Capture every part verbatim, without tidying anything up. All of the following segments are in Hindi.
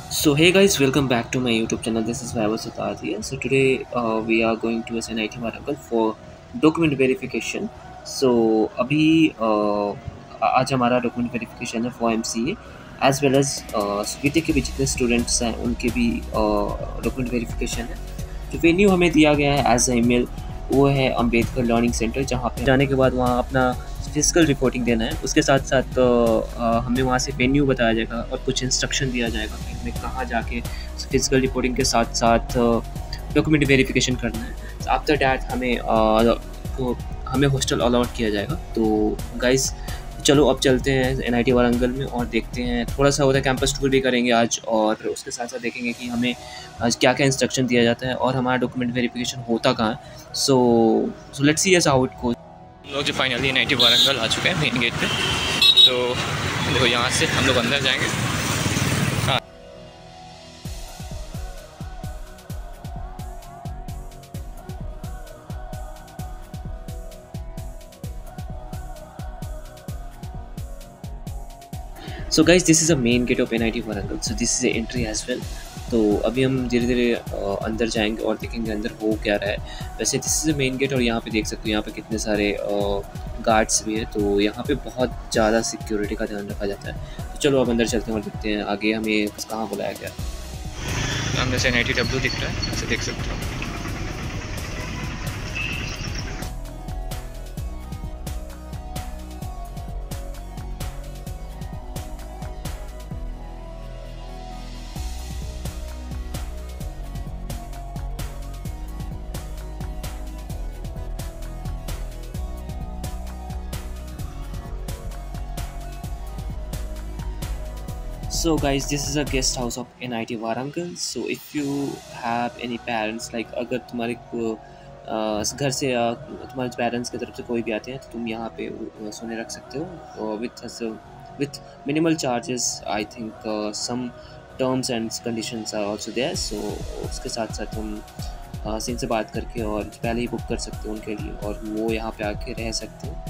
So hey guys, welcome back to my YouTube channel. This is Vaibhav Siddharth here. So today uh, we are going to S N I T Warangal for document verification. So अभी uh, आज हमारा document verification है for M C A as well as uh, BTech के भी जितने students हैं उनके भी uh, document verification है. जो वेन्यू हमें दिया गया है एज ए ईमेल वो है अम्बेडकर लर्निंग सेंटर, जहाँ पे जाने के बाद वहाँ अपना फिजिकल रिपोर्टिंग देना है। उसके साथ साथ अ, हमें वहाँ से वेन्यू बताया जाएगा और कुछ इंस्ट्रक्शन दिया जाएगा कि हमें कहाँ जाके फिजिकल रिपोर्टिंग के साथ साथ डॉक्यूमेंट वेरिफिकेशन करना है। आफ्टर डैट हमें अ, को हमें हॉस्टल अलॉट किया जाएगा। तो गाइस चलो अब चलते हैं एन आई टी वारंगल में और देखते हैं, थोड़ा सा होता है कैंपस टूर भी करेंगे आज, और उसके साथ साथ देखेंगे कि हमें आज क्या क्या इंस्ट्रक्शन दिया जाता है और हमारा डॉक्यूमेंट वेरिफिकेशन होता कहाँ है। So so let's see as how it goes. हम लोग जो finally N I T Warangal आ चुके हैं मेन गेट पे। तो देखो यहाँ से हम लोग अंदर जाएंगे। हाँ, so guys this is a main gate of N I T Warangal, so this is a entry as well. तो अभी हम धीरे धीरे अंदर जाएंगे और देखेंगे अंदर हो क्या रहा है। वैसे this is a main gate और यहाँ पे देख सकते हो यहाँ पे कितने सारे गार्ड्स भी है। तो यहाँ पे बहुत ज़्यादा सिक्योरिटी का ध्यान रखा जाता है। तो चलो अब अंदर चलते हैं और देखते हैं आगे हमें कहाँ बुलाया गया। सामने से एन आई टी डब्ल्यू दिख रहा है, ऐसे देख सकते हो। So guys, this is a guest house of N I T Warangal. So if you have any parents, like अगर तुम्हारे को अ, घर से या तुम्हारे पेरेंट्स की तरफ से कोई भी आते हैं तो तुम यहाँ पे अ, सोने रख सकते हो with with minimal charges. I think some terms and conditions are also there. So उसके साथ साथ तुम uh, से इनसे बात करके और पहले ही बुक कर सकते हो उनके लिए और वो यहाँ पे आके रह सकते हो।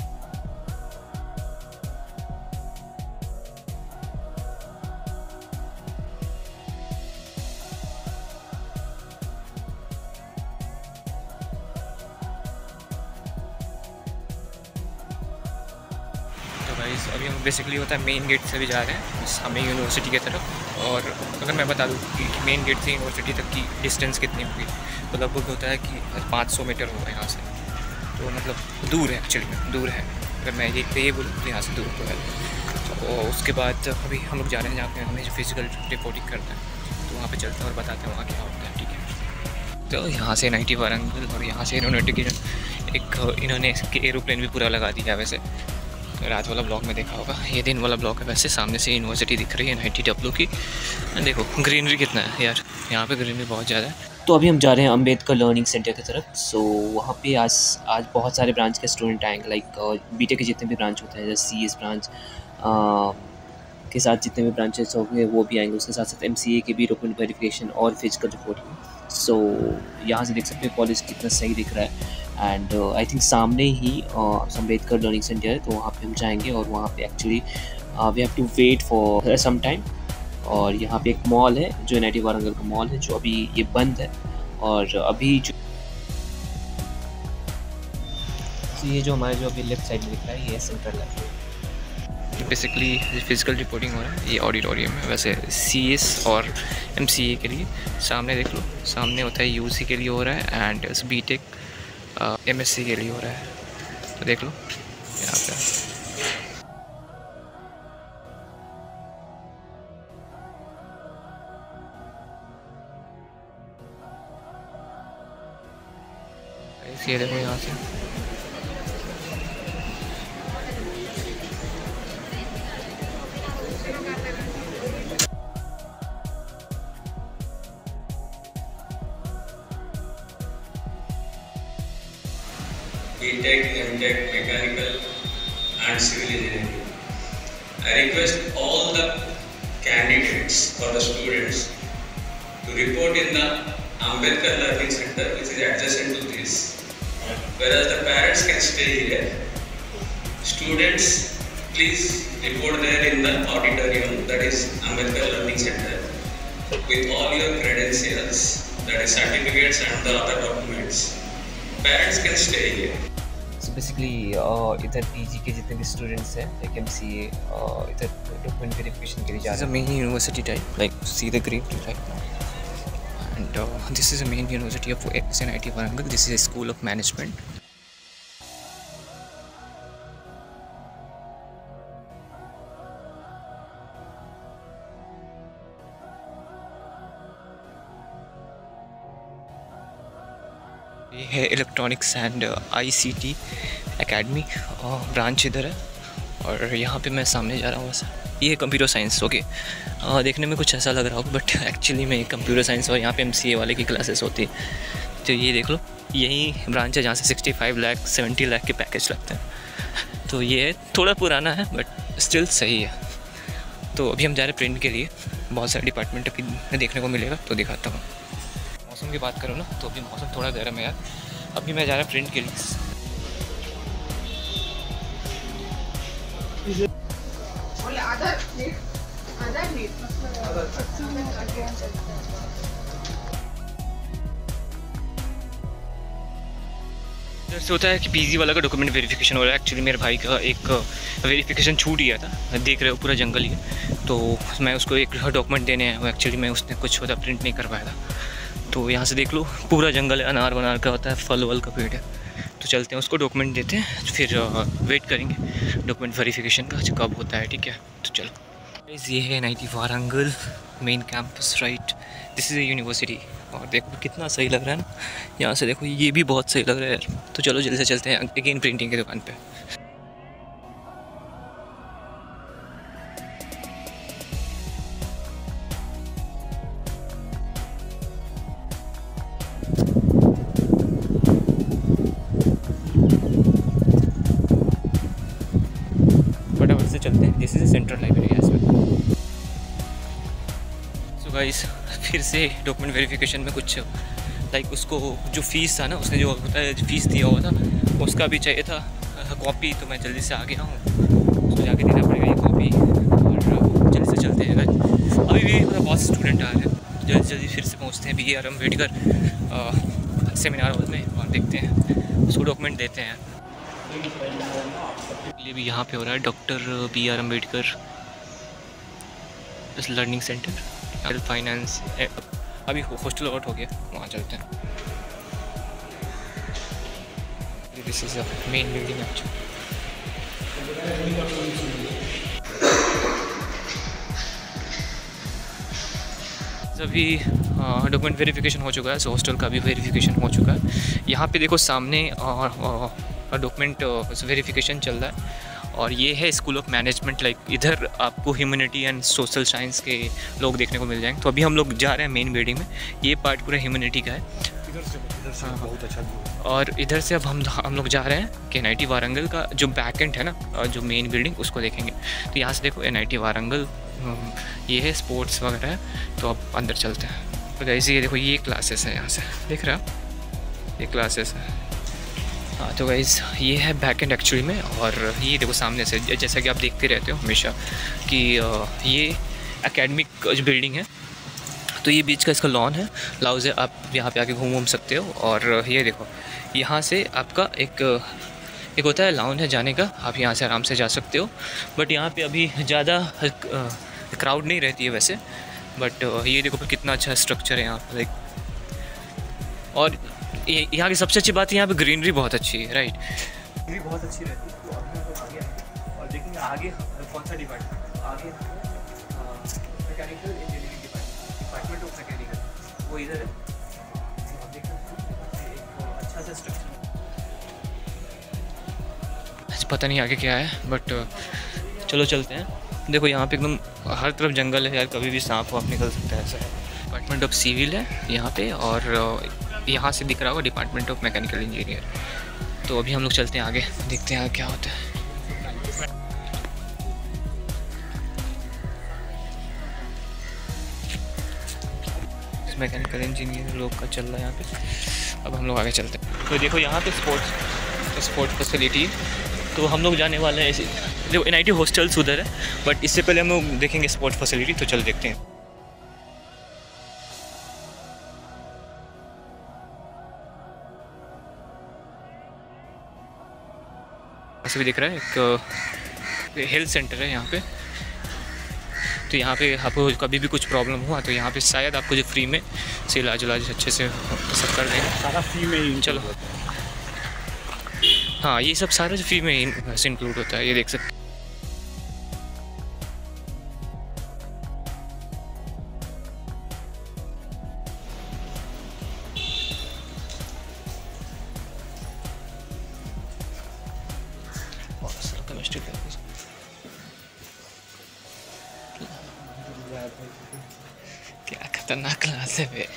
गाइस अभी हम बेसिकली होता है मेन गेट से भी जा रहे हैं हमें यूनिवर्सिटी की तरफ। और अगर मैं बता दूँ कि मेन गेट से यूनिवर्सिटी तक की डिस्टेंस कितनी होगी तो लगभग होता है कि पाँच सौ मीटर होगा यहाँ से। तो मतलब दूर है, एक्चुअली में दूर है। अगर मैं ये पे ये बोलूँ तो यहाँ से दूर तो है। और उसके बाद अभी हम लोग जा रहे हैं जहाँ पे हमें फिजिकल रिपोर्टिंग करना है। तो वहाँ पर चलते हैं और बताते हैं वहाँ क्या होता है, ठीक है। तो यहाँ से एन आई टी वारंगल और यहाँ से यूनिवर्सिटी की एक इन्होंने एरोप्लेन भी पूरा लगा दिया है। वैसे रात वाला ब्लॉग में देखा होगा, ये दिन वाला ब्लॉग है। वैसे सामने से यूनिवर्सिटी दिख रही है एन आई टी डब्ल्यू की। देखो ग्रीनरी कितना है यार, यहाँ पे ग्रीनरी बहुत ज़्यादा है। तो अभी हम जा रहे हैं अम्बेडकर लर्निंग सेंटर की तरफ। सो वहाँ पे आज आज बहुत सारे ब्रांच के स्टूडेंट आएंगे, लाइक बीटेक के जितने भी ब्रांच होते हैं जैसे सी एस ब्रांच के साथ जितने भी ब्रांचेस होंगे वो भी आएंगे। उसके साथ साथ एम सी ए के भी डॉक्यूमेंट वेरिफिकेशन और फिजिकल रिपोर्टिंग। सो यहाँ से देख सकते हैं कॉलेज कितना सही दिख रहा है। एंड आई थिंक सामने ही अम्बेडकर लर्निंग सेंटर है, तो वहाँ पे हम जाएंगे और वहाँ पे actually we have to wait for some time. और यहाँ पे एक मॉल है जो एन आई टी वारंगल का मॉल है जो अभी ये बंद है। और अभी जो तो ये जो हमारे जो अभी लेफ्ट साइड में दिख रहा है ये सेंट्रल है। बेसिकली फिजिकल रिपोर्टिंग हो रहा है ये ऑडिटोरियम है। वैसे सी एस और एम सी ए के लिए सामने देख लो, सामने होता है यू सी के लिए हो रहा है and B Tech M S C के लिए हो रहा है। तो देख लो यहाँ पे ये देखो यहाँ से B.Tech, M.Tech, Mechanical and Civil Engineering. I request all the candidates or the students to report in the Ambedkar Learning Center, which is adjacent to this. Whereas the parents can stay here. Students, please report there in the auditorium, that is Ambedkar Learning Center. with all your credentials, that is certificates and the other documents. Parents can stay here. So basically इधर पीजी के जितने भी स्टूडेंट्स हैं लाइक एमसीए इधर डॉक्यूमेंट वेरिफिकेशन के लिए जा रहे हैं. Main university type like see the great right now. And uh, this is the main university of S N I T Warangal. This is a school of management. ये है electronics and ICT academy branch इधर है. और यहाँ पे मैं सामने जा रहा हूँ वैसे. ये है कंप्यूटर साइंस. ओके देखने में कुछ ऐसा लग रहा हो बट एक्चुअली में कंप्यूटर साइंस और यहाँ पे एमसीए वाले की क्लासेस होती है. तो ये देख लो यही ब्रांच है जहाँ से sixty five lakh seventy lakh के पैकेज लगते हैं. तो ये थोड़ा पुराना है बट स्टिल सही है. तो अभी हम जा रहे हैं प्रिंट के लिए. बहुत सारे डिपार्टमेंट अभी देखने को मिलेगा तो दिखाता हूँ. मौसम की बात करूँ ना तो अभी मौसम थोड़ा गर्म है यार. अभी मैं जा रहा प्रिंट के लिए. इधर से होता है कि पीजी वाला का डॉक्यूमेंट वेरिफिकेशन हो रहा है. एक्चुअली मेरे भाई का एक वेरिफिकेशन छूट गया था. देख रहे हो पूरा जंगल ही है. तो मैं उसको एक डॉक्यूमेंट देने आया हूँ. एक्चुअली मैं उसने कुछ होता प्रिंट नहीं कर पाया था. तो यहाँ से देख लो पूरा जंगल है. अनार वनार का होता है, फल वल का पेड़ है. तो चलते हैं उसको डॉक्यूमेंट देते हैं फिर वेट करेंगे डॉक्यूमेंट वेरिफिकेशन का कब होता है. ठीक है तो चलो. ये है N I T Warangal main campus right. This is a university. और देखो कितना सही लग रहा है ना. यहाँ से देखो ये भी बहुत सही लग रहा है यार. तो चलो जल्दी से चलते हैं अगेन प्रिंटिंग की दुकान पे. फटाफट से चलते हैं. This is a central library as well. So guys फिर से डॉक्यूमेंट वेरिफिकेशन में कुछ लाइक उसको जो फ़ीस था ना उसने जो होता है फ़ीस दिया हुआ था उसका भी चाहिए था कॉपी. तो मैं जल्दी से आ गया हूँ. उसको जाके देना पड़ेगा ये कॉपी. और जल्दी से चलते हैं. अभी भी मतलब बहुत स्टूडेंट आ रहे हैं. जल्दी जल्दी फिर से पहुँचते हैं B R Ambedkar seminar hall में और देखते हैं उसको डॉक्यूमेंट देते हैं. ये भी यहाँ पे हो रहा है doctor B R Ambedkar learning centre health finance. अभी हॉस्टल आउट हो गया वहाँ चलते हैं. This is a main building actually. अभी डॉक्यूमेंट वेरिफिकेशन हो चुका है. सो हॉस्टल का भी वेरिफिकेशन हो चुका है. यहाँ पे देखो सामने डॉक्यूमेंट वेरिफिकेशन चल रहा है. और ये है स्कूल ऑफ मैनेजमेंट. लाइक इधर आपको ह्यूमैनिटी एंड सोशल साइंस के लोग देखने को मिल जाएंगे. तो अभी हम लोग जा रहे हैं मेन बिल्डिंग में. ये पार्ट पूरा ह्यूमैनिटी का है. इधर से इधर से हाँ, बहुत अच्छा व्यू. और इधर से अब हम हम लोग जा रहे हैं कि एन आई टी वारंगल का जो बैक एंड है ना जो मेन बिल्डिंग उसको देखेंगे. तो यहाँ से देखो एन आई टी वारंगल ये है स्पोर्ट्स वगैरह है. तो अब अंदर चलते हैं. तो गाइस ये देखो ये क्लासेस है. यहाँ से देख रहे हो ये क्लासेस है. हाँ तो गाइस ये है बैक एंड एक्चुअली में. और ये देखो सामने से जैसा कि आप देखते रहते हो हमेशा कि ये एकेडमिक जो बिल्डिंग है. तो ये बीच का इसका लॉन है. लाउज है. आप यहाँ पे आके घूम घूम सकते हो. और ये देखो यहाँ से आपका एक एक होता है लाउन है जाने का. आप यहाँ से आराम से जा सकते हो. बट यहाँ पे अभी ज़्यादा क्राउड नहीं रहती है वैसे. बट ये देखो कितना अच्छा स्ट्रक्चर है यहाँ पर लाइक. और यहाँ की सबसे अच्छी बात है यहाँ पे ग्रीनरी बहुत अच्छी है. राइट ग्रीनरी बहुत अच्छी रहती है. तो अब तो आगे और देखेंगे आगे कौन सा डिपार्टमेंट आगे mechanical engineering department department of mechanical वो इधर है. आप देख सकते हैं एक अच्छा सा स्ट्रक्चर. पता नहीं आगे क्या है बट चलो चलते हैं. देखो यहाँ पे एकदम हर तरफ जंगल है यार. कभी भी सांप वाप निकल सकता है. ऐसा डिपार्टमेंट ऑफ सिविल है यहाँ पे. और यहाँ से दिख रहा होगा डिपार्टमेंट ऑफ मैकेनिकल इंजीनियर. तो अभी हम लोग चलते हैं आगे देखते हैं क्या होता है. मैकेनिकल इंजीनियर लोग का चल रहा है यहाँ पे. अब हम लोग आगे चलते हैं. तो देखो यहाँ पे स्पोर्ट्स स्पोर्ट्स फैसिलिटी. तो हम लोग जाने वाले हैं ऐसे. देखो एन आई टी हॉस्टल्स उधर है बट इससे पहले हम लोग देखेंगे स्पोर्ट्स फैसिलिटी. तो चल देखते हैं. ऐसे भी दिख रहा है एक हेल्थ सेंटर है यहाँ पे। तो यहाँ पे आपको कभी भी कुछ प्रॉब्लम हुआ तो यहाँ पे शायद आपको जो फ्री में से इलाज इलाज अच्छे से सब कर देंगे। सारा फ्री में ही। चलो हाँ, ये सब सारा फ्री में ही इंक्लूड होता है, ये देख सकते हैं। क्या खतरनाक क्लास है वे।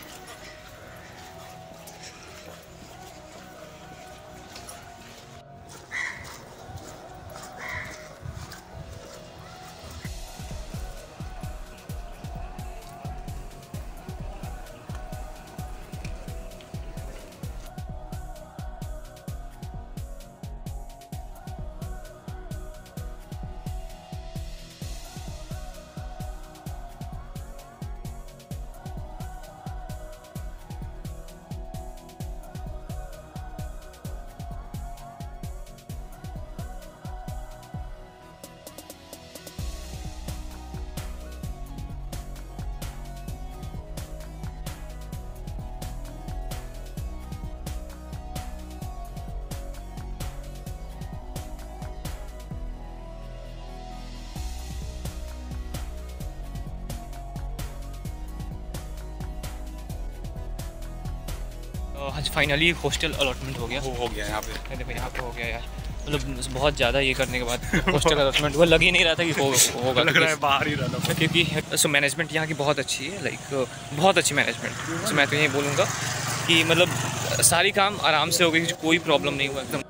आज फाइनली हॉस्टल अलॉटमेंट हो गया। वो हो गया यहाँ पे। देखो यहाँ पे हो गया यार, मतलब बहुत ज़्यादा ये करने के बाद हॉस्टल अलॉटमेंट वो लग ही नहीं रहा था कि हो होगा। लग रहा है बाहर ही रहना, क्योंकि सो मैनेजमेंट यहाँ की बहुत अच्छी है, लाइक बहुत अच्छी मैनेजमेंट। सो मैं तो यही बोलूँगा कि मतलब सारी काम आराम से हो गई, कोई प्रॉब्लम नहीं हुआ एकदम।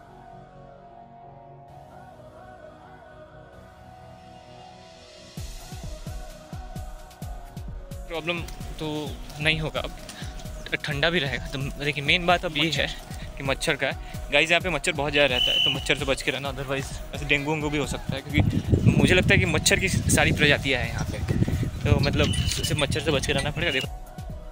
प्रॉब्लम तो नहीं होगा, अब ठंडा भी रहेगा। तो देखिए मेन बात अब ये है कि मच्छर का है गाइस, यहाँ पे मच्छर बहुत ज़्यादा रहता है, तो मच्छर से बच के रहना, अदरवाइज़ ऐसे डेंगू वेंगू भी हो सकता है। क्योंकि मुझे लगता है कि मच्छर की सारी प्रजातियाँ हैं यहाँ पे, तो मतलब सिर्फ मच्छर से बच के रहना पड़ेगा। देखो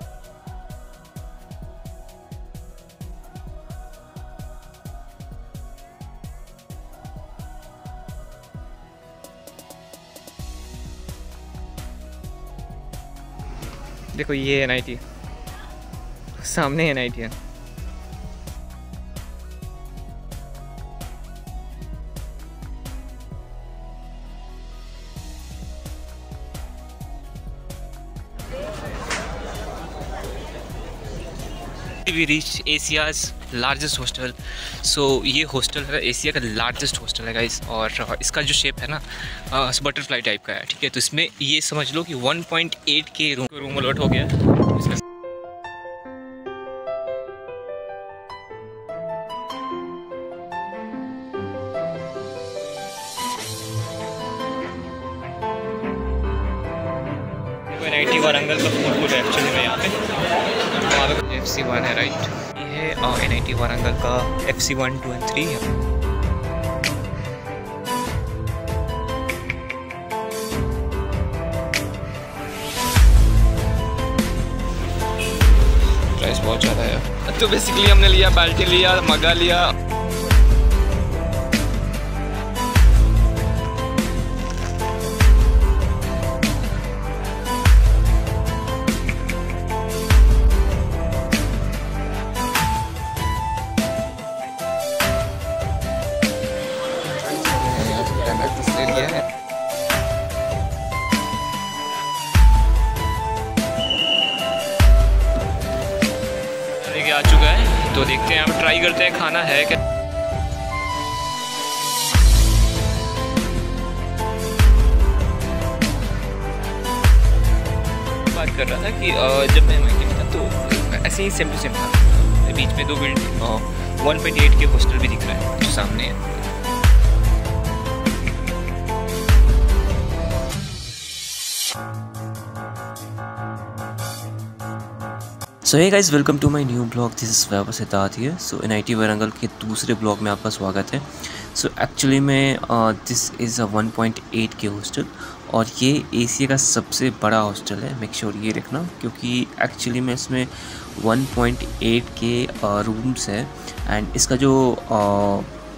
देखो ये एन आई टी, सामने एन आई टी है। We reach Asia's largest hostel. So ये हॉस्टल है एशिया का लार्जेस्ट हॉस्टल है गाइस, और इसका जो शेप है ना बटरफ्लाई टाइप का है, ठीक है। तो इसमें ये समझ लो कि one point eight K room room allot हो गया है। एन आई टी वारंगल का फूड कोर्ट है एक्चुअली में यहाँ पे, वहाँ पे एफ सी वन है राइट। ये है एन आई टी वारंगल का F C one two and three है। प्राइस बहुत ज़्यादा है। तो बेसिकली हमने लिया बाल्टी लिया, मगा लिया। आ चुका है, तो देखते हैं, हम ट्राई करते हैं खाना है क्या। बात कर रहा था कि जब मैं एम आई टी में था तो ऐसे ही सेम टू सेम था, बीच में दो building one point eight K hostel भी दिख रहा है जो सामने है। So hey guys, welcome to my new blog. This is Vaibhav Siddharth here. So N I T Warangal के दूसरे ब्लॉग में आपका स्वागत है। सो एक्चुअली में this is a one point eight K hostel, और ये एशिया का सबसे बड़ा हॉस्टल है। मेक श्योर ये रखना, क्योंकि एक्चुअली में इसमें one point eight K rooms है, एंड इसका जो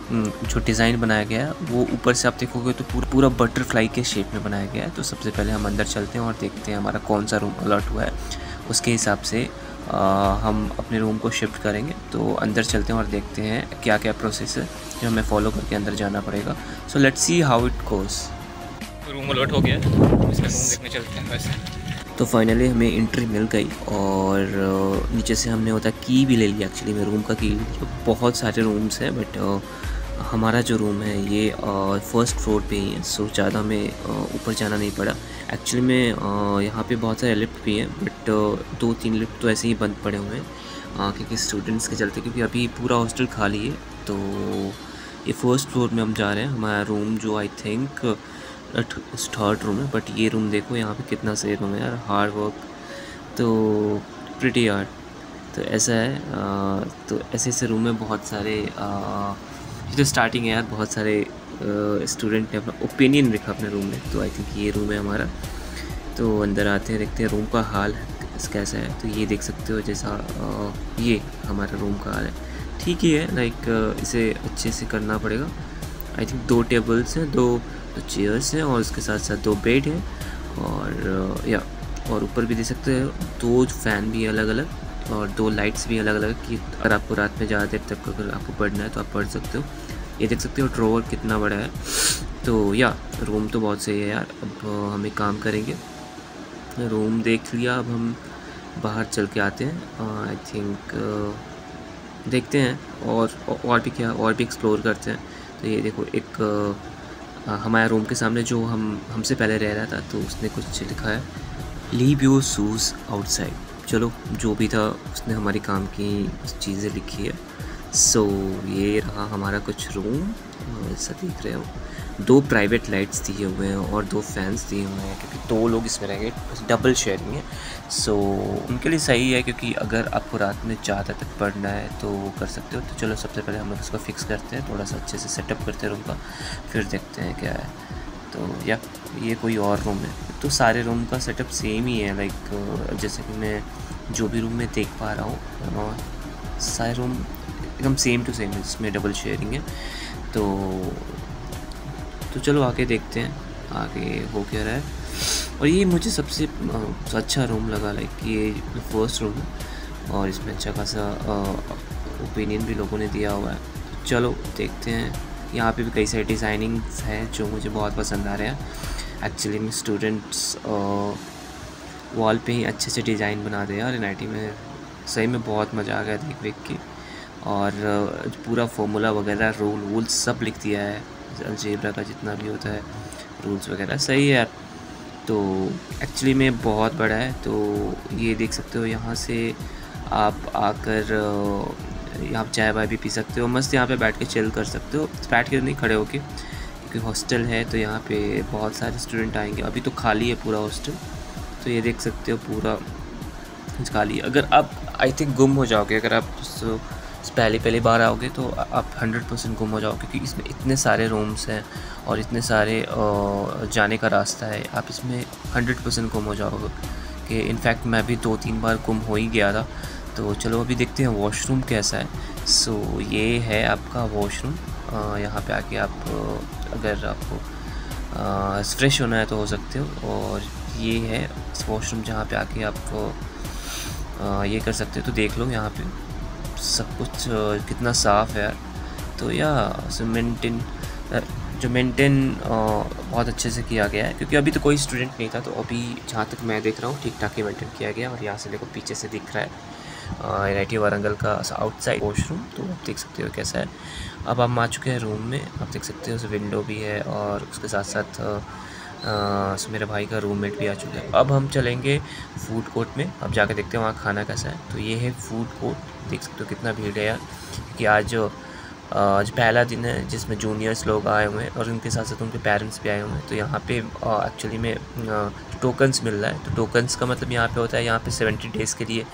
जो डिज़ाइन बनाया गया है वो ऊपर से आप देखोगे तो पूरा पूरा बटरफ्लाई के शेप में बनाया गया है। तो सबसे पहले हम अंदर चलते हैं और देखते हैं हमारा कौन सा रूम अलॉट हुआ है, उसके हिसाब से आ, हम अपने रूम को शिफ्ट करेंगे। तो अंदर चलते हैं और देखते हैं क्या क्या प्रोसेस है जो हमें फॉलो करके अंदर जाना पड़ेगा। So let's see how it goes. Room allot हो गया है, इसका रूम देखने चलते हैं वैसे। तो फाइनली हमें एंट्री मिल गई और नीचे से हमने होता की भी ले लिया। एक्चुअली मैं रूम का की लिया। बहुत सारे रूम्स हैं बट हमारा जो रूम है ये फर्स्ट फ्लोर पे ही है, सो ज़्यादा हमें ऊपर जाना नहीं पड़ा। एक्चुअली में यहाँ पे बहुत सारे लिफ्ट भी हैं बट दो तीन लिफ्ट तो ऐसे ही बंद पड़े हुए हैं क्योंकि स्टूडेंट्स के चलते, क्योंकि अभी पूरा हॉस्टल खाली है। तो ये फर्स्ट फ्लोर में हम जा रहे हैं। हमारा रूम जो आई थिंक थर्ड रूम है, बट ये रूम देखो यहाँ पे कितना सही रूम है यार, हार्ड वर्क तो प्रिटी हार्ड। तो ऐसा है आ, तो ऐसे ऐसे रूम में बहुत सारे आ, ये तो स्टार्टिंग है यार, बहुत सारे स्टूडेंट ने अपना ओपिनियन रखा अपने रूम में। तो आई थिंक ये रूम है हमारा। तो अंदर आते हैं, देखते हैं रूम का हाल कैसा है। तो ये देख सकते हो जैसा आ, ये हमारा रूम का हाल है, ठीक ही है। लाइक इसे अच्छे से करना पड़ेगा। आई थिंक दो टेबल्स हैं, दो तो चेयर्स हैं और उसके साथ साथ दो बेड हैं और या और ऊपर भी देख सकते हो दो फैन भी अलग अलग और दो लाइट्स भी अलग अलग, कि अगर आपको रात में ज़्यादा देर तक अगर आपको पढ़ना है तो आप पढ़ सकते हो। ये देख सकते हो ड्रॉवर कितना बड़ा है। तो या रूम तो बहुत सही है यार। अब हम एक काम करेंगे, रूम देख लिया, अब हम बाहर चल के आते हैं। आई थिंक देखते हैं और और भी क्या और भी एक्सप्लोर करते हैं। तो ये देखो एक हमारे रूम के सामने जो हम हमसे पहले रह रहा था, तो उसने कुछ लिखा है, लीव योर शूज़ आउटसाइड। चलो जो भी था उसने हमारी काम की चीज़ें लिखी है। सो so, ये रहा हमारा कुछ रूम, ऐसा देख रहे हो। दो प्राइवेट लाइट्स दिए हुए हैं और दो फैंस दिए हुए हैं क्योंकि दो लोग इसमें रहेंगे, डबल शेयरिंग है। सो so, उनके लिए सही है क्योंकि अगर आपको रात में ज़्यादा तक पढ़ना है तो कर सकते हो। तो चलो सबसे पहले हम लोग इसको फिक्स करते हैं, थोड़ा सा अच्छे से सेटअप करते हैं रूम का, फिर देखते हैं क्या है। तो या ये कोई और रूम है। तो सारे रूम का सेटअप सेम ही है। लाइक जैसे कि मैं जो भी रूम में देख पा रहा हूँ सारे रूम एकदम सेम टू सेम है, जिसमें डबल शेयरिंग है। तो तो चलो आगे देखते हैं आगे हो क्या रहा है। और ये मुझे सबसे अच्छा रूम लगा, लाइक ये फर्स्ट रूम है और इसमें अच्छा खासा ओपिनियन भी लोगों ने दिया हुआ है। तो चलो देखते हैं। यहाँ पे भी कई सारे डिज़ाइनिंग्स हैं जो मुझे बहुत पसंद आ रहे हैं। एक्चुअली में स्टूडेंट्स वॉल पे ही अच्छे से डिज़ाइन बनाते हैं और एन आई टी में सही में बहुत मज़ा आ गया देख देख के। और पूरा फॉर्मूला वगैरह रूल वूल सब लिख दिया है, अलजेब्रा का जितना भी होता है रूल्स वगैरह, सही है यार। तो एक्चुअली में बहुत बड़ा है। तो ये देख सकते हो यहाँ से आप आकर यहाँ चाय वाय भी पी सकते हो, मस्त यहाँ पे बैठ के चिल कर सकते हो, बैठ के नहीं खड़े होके, क्योंकि हॉस्टल है तो यहाँ पे बहुत सारे स्टूडेंट आएंगे। अभी तो खाली है पूरा हॉस्टल। तो ये देख सकते हो पूरा खाली। अगर आप आई थिंक गुम हो जाओगे, अगर आप पहले पहली बार आओगे तो आप हंड्रेड परसेंट गुम हो जाओगे, क्योंकि इसमें इतने सारे रूम्स हैं और इतने सारे जाने का रास्ता है, आप इसमें हंड्रेड परसेंट गुम हो जाओगे। कि इनफैक्ट मैं भी दो तीन बार गुम हो ही गया था। तो चलो अभी देखते हैं वॉशरूम कैसा है। सो so, ये है आपका वॉशरूम। यहाँ पे आके आप अगर आपको फ्रेश होना है तो हो सकते हो। और ये है वॉशरूम जहाँ पे आके आप आ, ये कर सकते हो। तो देख लो यहाँ पे सब कुछ कितना साफ़ है यार। तो या मेंटेन जो मेंटेन बहुत अच्छे से किया गया है, क्योंकि अभी तो कोई स्टूडेंट नहीं था। तो अभी जहाँ तक मैं देख रहा हूँ ठीक ठाक ही मेंटेन किया गया। और यहाँ से देखो पीछे से दिख रहा है एन आई टी वारंगल का आउटसाइड वॉशरूम। तो आप देख सकते हो कैसा है। अब हम आ चुके हैं रूम में, आप देख सकते हो उस विंडो भी है और उसके साथ साथ आ, मेरे भाई का रूममेट भी आ चुका है। अब हम चलेंगे फूड कोर्ट में, अब जाकर देखते हैं वहाँ खाना कैसा है। तो ये है फूड कोर्ट, देख सकते हो कितना भीड़ है यार, कि आज आज पहला दिन है जिसमें जूनियर्स लोग आए हुए हैं और उनके साथ साथ उनके पेरेंट्स भी आए हुए हैं। तो यहाँ पे एक्चुअली में टोकन्स मिल रहा है। तो टोकन्स का मतलब यहाँ पे होता है यहाँ पे सेवेंटी डेज़ के लिए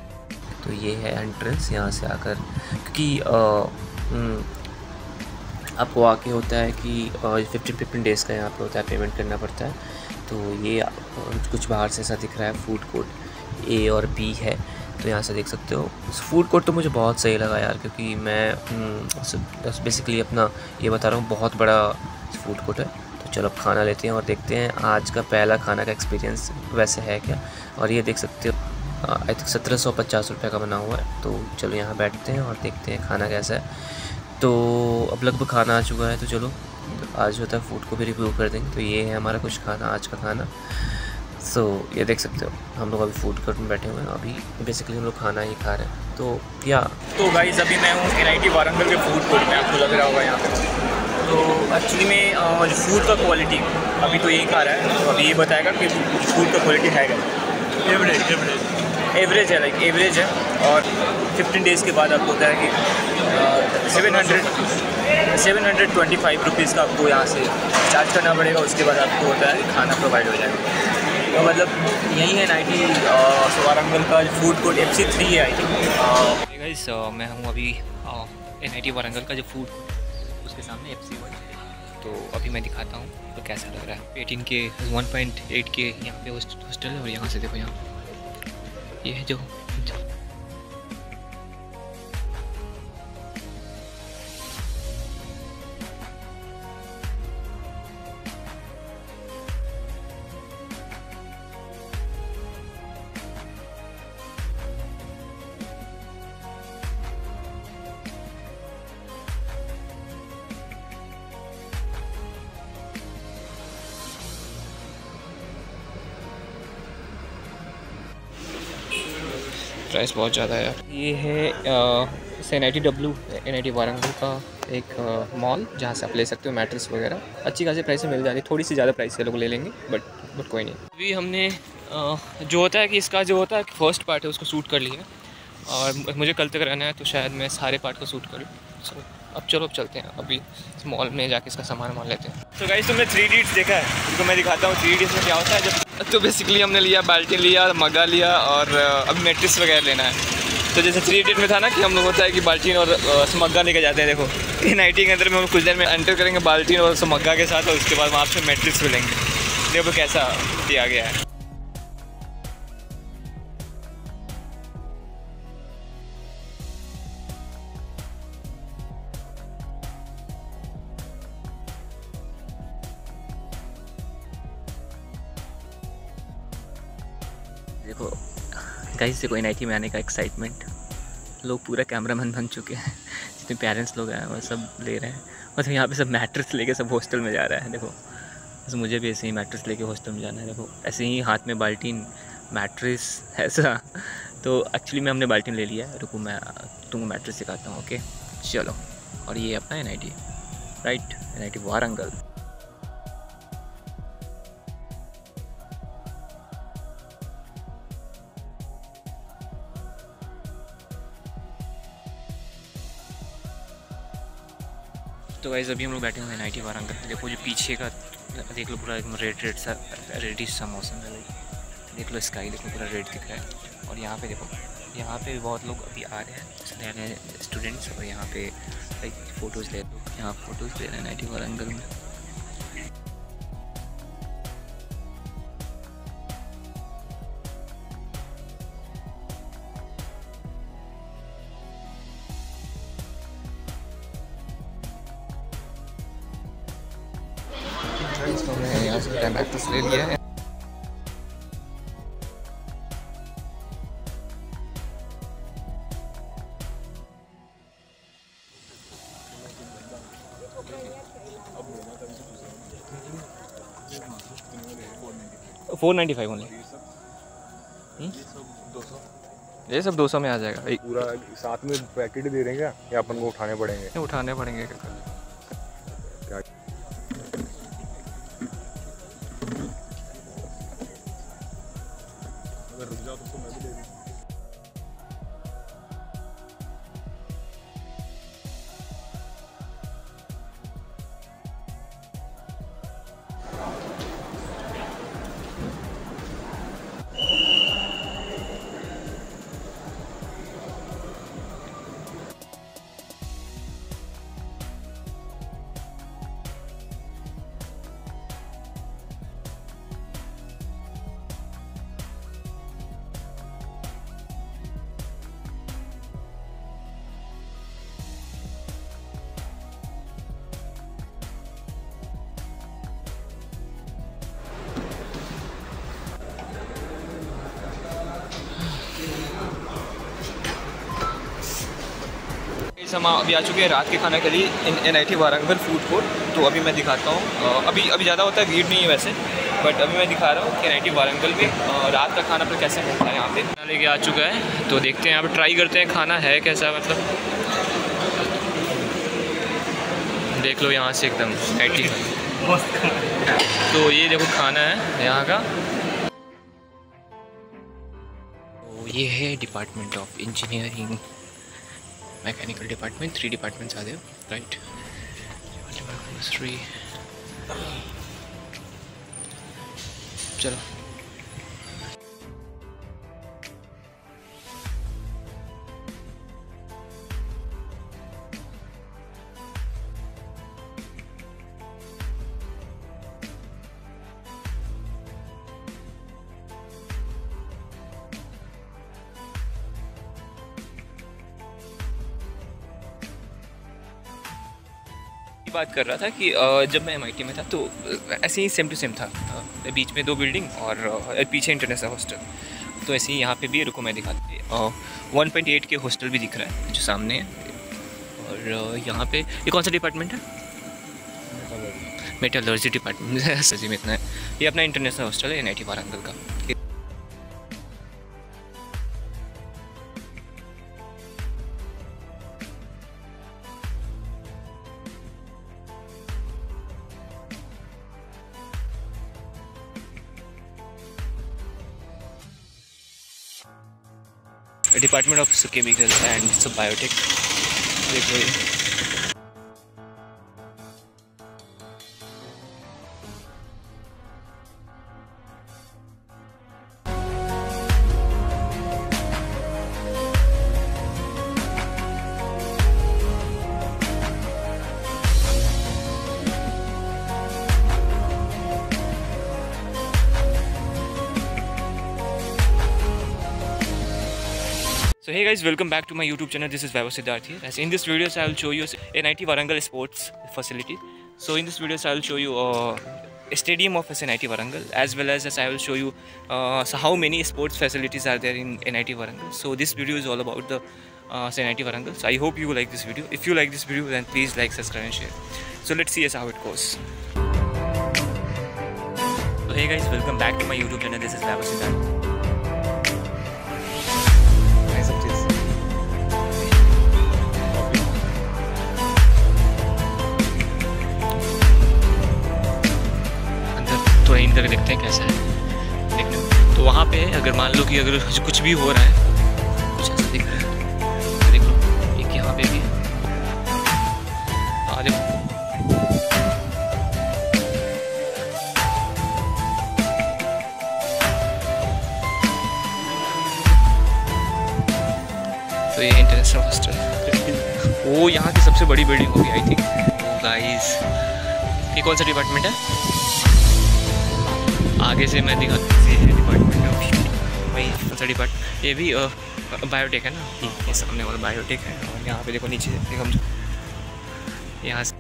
तो ये है एंट्रेंस। यहाँ से आकर, क्योंकि आपको आके होता है कि फिफ्टीन फिफ्टीन डेज़ का यहाँ पे होता है, पेमेंट करना पड़ता है। तो ये कुछ बाहर से ऐसा दिख रहा है, फूड कोर्ट ए और बी है, तो यहाँ से देख सकते हो। फूड कोर्ट तो मुझे बहुत सही लगा यार, क्योंकि मैं बेसिकली अपना ये बता रहा हूँ, बहुत बड़ा फूड कोर्ट है। तो चलो अब खाना लेते हैं और देखते हैं आज का पहला खाना का एक्सपीरियंस वैसे है क्या। और ये देख सकते हो आई थिंक सत्रह सौ पचास रुपये का बना हुआ है। तो चलो यहाँ बैठते हैं और देखते हैं खाना कैसा है। तो अब लगभग खाना आ चुका है, तो चलो आज होता है फूड को भी रिव्यू कर देंगे। तो ये है हमारा कुछ खाना, आज का खाना। सो so, ये देख सकते हो हम लोग अभी फूड कोर्ट में बैठे हुए हैं, अभी बेसिकली हम लोग खाना ही खा रहे हैं। तो या तो गाइस अभी मैं हूँ एन आई टी वारंगल के फूड कोर्ट में, आपको लग रहा होगा यहाँ पे। तो एक्चुअली में जो फूड का क्वालिटी अभी तो यही खा रहा है, तो अभी ये बताएगा कि फूड का क्वालिटी है क्या। एवरेज एवरेज एवरेज है, लाइक एवरेज है। और फिफ्टीन डेज़ के बाद आपको होता है कि seven hundred seven hundred twenty five rupees का आपको यहाँ से चार्ज करना पड़ेगा। उसके बाद आपको होता है खाना प्रोवाइड हो जाएगा। तो मतलब यही है नाइटी वारंगल का food court, F C three है आई थिंक। गाइस मैं हूँ अभी एन आई टी वारंगल का जो फूड उसके सामने एफ सी वन। तो अभी मैं दिखाता हूँ तो कैसा लग रहा है। एटीन के वन पॉइंट एट के यहाँ पे हॉस्टल है, और यहाँ से देखो यहाँ ये है जो प्राइस बहुत ज़्यादा है यार। ये है N I T W N I T Warangal का एक मॉल, जहाँ से आप ले सकते हो मैट्रेस वगैरह। अच्छी खासी प्राइस में मिल जाती है, थोड़ी सी ज़्यादा प्राइस से लोग ले लेंगे, बट बट कोई नहीं। अभी हमने आ, जो होता है कि इसका जो होता है कि फर्स्ट पार्ट है उसको शूट कर लिया, और मुझे कल तक रहना है, तो शायद मैं सारे पार्ट को शूट करूँ। सो अब चलो अब चलते हैं, अभी मॉल में जाके इसका सामान मान लेते हैं। तो गाइस तुमने थ्री इडियट्स देखा है, उनको मैं दिखाता हूँ थ्री इडियट्स में क्या होता है। जब तो बेसिकली हमने लिया बाल्टी लिया, मग्गा लिया, और अब मैट्रिक्स वगैरह लेना है। तो जैसे थ्री इडियट में था ना कि हम लोग होता है कि बाल्टीन और मग्गा लेके जाते हैं। देखो एन आई टी के अंदर में हम कुछ देर में एंटर करेंगे बाल्टीन और मग्गा के साथ, और उसके बाद वहाँ से मैट्रिक्स मिलेंगे। देखो कैसा दिया गया है। देखो गाइस, देखो एन आई टी में आने का एक्साइटमेंट, लोग पूरा कैमरामैन बन चुके हैं। जितने पेरेंट्स लोग हैं वो सब ले रहे हैं, मतलब यहाँ पे सब मैट्रेस लेके सब हॉस्टल में जा रहा है। देखो बस मुझे भी ऐसे ही मैट्रेस लेके हॉस्टल में जाना है। देखो ऐसे ही हाथ में बाल्टीन, मैट्रेस ऐसा। तो एक्चुअली में हमने बाल्टीन ले लिया है। रुको मैं तुमको मैट्रेस सिखाता हूँ। ओके चलो। और ये अपना N I T, right, N I T Warangal. तो गाइस अभी हम लोग बैठे हुए हैं एन आई टी वारंगल। देखो जो पीछे का देख लो, पूरा एकदम रेड रेड सा रेडिश सा मौसम है भाई। देख लो स्काई, देखो पूरा रेड दिख रहा है। और यहाँ पे देखो, यहाँ पे बहुत लोग अभी आ रहे हैं, नए नए स्टूडेंट्स, और यहाँ पे लाइक फ़ोटोज़ ले लो, यहाँ फ़ोटोज़ ले रहे हैं एन आई टी वारंगल में। तो हमने यहाँ से मैट्रेस ले लिया है। Four ninety five only. ये सब दो सौ में आ जाएगा। पूरा साथ में पैकेट दे देंगे या अपन को उठाने पड़ेंगे? उठाने पड़ेंगे। अगर रुक जाओ तो मैं भी दे दूँ। हम अभी आ चुके हैं रात के खाना के लिए in N I T Warangal food court. तो अभी मैं दिखाता हूँ, अभी अभी ज़्यादा होता है, भीड़ नहीं है वैसे, बट अभी मैं दिखा रहा हूँ कि एन आई टी वारंगल में रात का खाना पर कैसे मिलता है। यहाँ पे खाना लेके आ चुका है, तो देखते हैं यहाँ पर, ट्राई करते हैं खाना है कैसा, मतलब देख लो यहाँ से एकदम एन आई टी। तो ये देखो खाना है यहाँ का। तो ये है department of engineering, mechanical department, three departments आते हैं, राइट। थ्री चलो बात कर रहा था कि जब मैं एम आई टी में था तो ऐसे ही सेम टू सेम था, बीच में दो बिल्डिंग और पीछे इंटरनेशनल हॉस्टल। तो ऐसे ही यहाँ पे भी रुको मैं दिखाती हूँ, one point eight K hostel भी दिख रहा है जो सामने है। और यहाँ पे ये कौन सा डिपार्टमेंट है? मेटलर्जी डिपार्टमेंट सजी में इतना है। ये अपना इंटरनेशनल हॉस्टल है एन आई टी वारंगल का। Department of chemical and biotech, देखो ये So hey guys, welcome back to my YouTube channel. This is Vaibhav Siddharth here. As in this video, I will show you N I T Warangal sports facility. So in this video, I will show you uh, a stadium of N I T Warangal, as well as, as I will show you uh, so how many sports facilities are there in N I T Warangal. So this video is all about the uh, N I T Warangal. So I hope you like this video. If you like this video, then please like, subscribe and share. So let's see as how it goes. So hey guys, welcome back to my YouTube channel. This is Vaibhav Siddharth. अंदर देखते हैं कैसा है देखने में। तो वहाँ पे अगर मान लो कि अगर कुछ भी हो रहा है, कुछ ऐसा दिख रहा है, तो देख लो एक यहाँ पे भी हाँ देखो। तो ये इंटरनेशनल हॉस्टल, वो यहाँ की सबसे बड़ी बिल्डिंग होगी आई थिंक। गाइस ये कौन सा डिपार्टमेंट है? आगे से मैं दिखाता हूँ, ये डिपार्टमेंट वही कौन सा डिपार्टमेंट, ये भी बायोटेक है ना, ये सामने वाला बायोटेक है। और यहाँ पे देखो नीचे देखो हम यहाँ से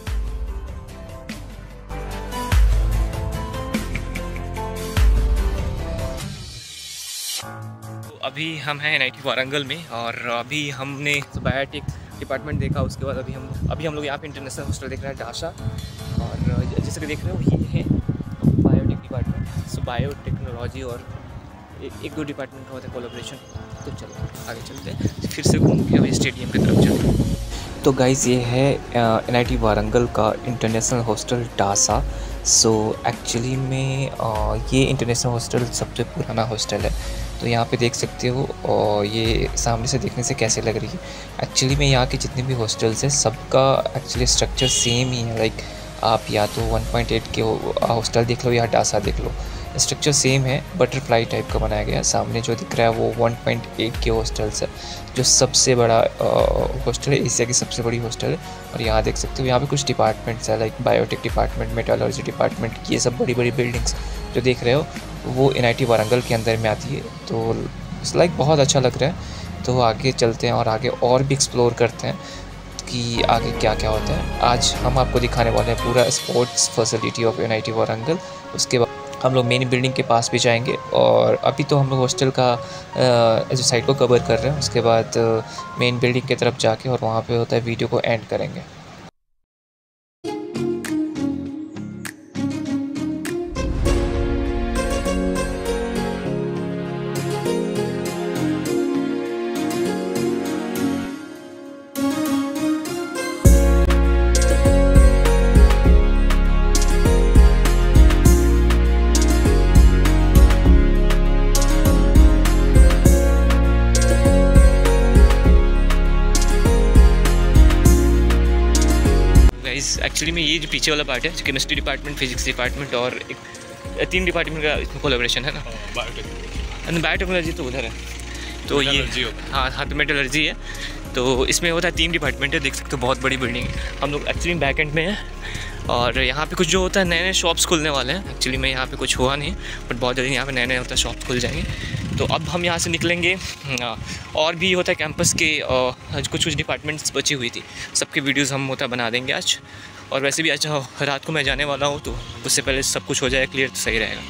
तो अभी हम हैं एन आई टी वारंगल में, और अभी हमने बायोटेक डिपार्टमेंट देखा। उसके बाद अभी हम अभी हम लोग यहाँ पे इंटरनेशनल हॉस्टल देख रहे हैं, डासा। और जैसे कि देख रहे हो ये है बायोटेक डिपार्टमेंट, सो बायोटेक्नोलॉजी, और एक दो डिपार्टमेंट का होता है कोलैबोरेशन। तो चलो आगे चलते हैं, फिर से घूम के अभी स्टेडियम की तरफ चलते हैं। तो गाइज़ ये है एन आई टी वारंगल का international hostel DASA. So actually में आ, ये इंटरनेशनल हॉस्टल सबसे पुराना हॉस्टल है। तो यहाँ पे देख सकते हो, और ये सामने से देखने से कैसे लग रही है। एक्चुअली में यहाँ के जितने भी हॉस्टल्स हैं सबका एक्चुअली स्ट्रक्चर सेम ही है। लाइक आप या तो one point eight K hostel देख लो या डासा देख लो, स्ट्रक्चर सेम है, बटरफ्लाई टाइप का बनाया गया है। सामने जो दिख रहा है वो one point eight K hostels है, जो सबसे बड़ा हॉस्टल है, एशिया की सबसे बड़ी हॉस्टल है। और यहाँ देख सकते हो यहाँ पे कुछ डिपार्टमेंट्स है, like biotech department, metallurgy department, ये सब बड़ी बड़ी बिल्डिंग्स जो देख रहे हो वो एन आई टी वारंगल के अंदर में आती है। तो इस लाइक बहुत अच्छा लग रहा है। तो आगे चलते हैं और आगे और भी एक्सप्लोर करते हैं कि आगे क्या क्या होता है। आज हम आपको दिखाने वाले हैं पूरा sports facility of N I T Warangal. उसके बाद हम लोग मेन बिल्डिंग के पास भी जाएंगे। और अभी तो हम लोग हॉस्टल का जो साइड को कवर कर रहे हैं, उसके बाद मेन बिल्डिंग की तरफ जाके और वहाँ पे होता है वीडियो को एंड करेंगे। एक्चुअली में ये जो पीछे वाला पार्ट है, केमिस्ट्री डिपार्टमेंट, फिजिक्स डिपार्टमेंट और एक तीन डिपार्टमेंट का इसमें कोलैबोरेशन है ना। बायोटेक्नोलॉजी बायोटेक्नोलॉजी तो उधर है, तो ये हाँ हाँ तो मेटलर्जी है। तो इसमें होता है तीन डिपार्टमेंट है, देख सकते हो बहुत बड़ी बिल्डिंग है। हम लोग एक्चुअली बैक एंड में है और यहाँ पे कुछ जो होता है नए नए शॉप्स खुलने वाले हैं। एक्चुअली में यहाँ पे कुछ हुआ नहीं, बट बहुत जल्दी यहाँ पे नए नए होता है शॉप्स खुल जाएंगे। तो अब हम यहाँ से निकलेंगे। और भी होता है कैंपस के कुछ कुछ डिपार्टमेंट्स बची हुई थी, सबके वीडियोज़ हम होता बना देंगे आज। और वैसे भी आज रात को मैं जाने वाला हूँ, तो उससे पहले सब कुछ हो जाए क्लियर तो सही रहेगा।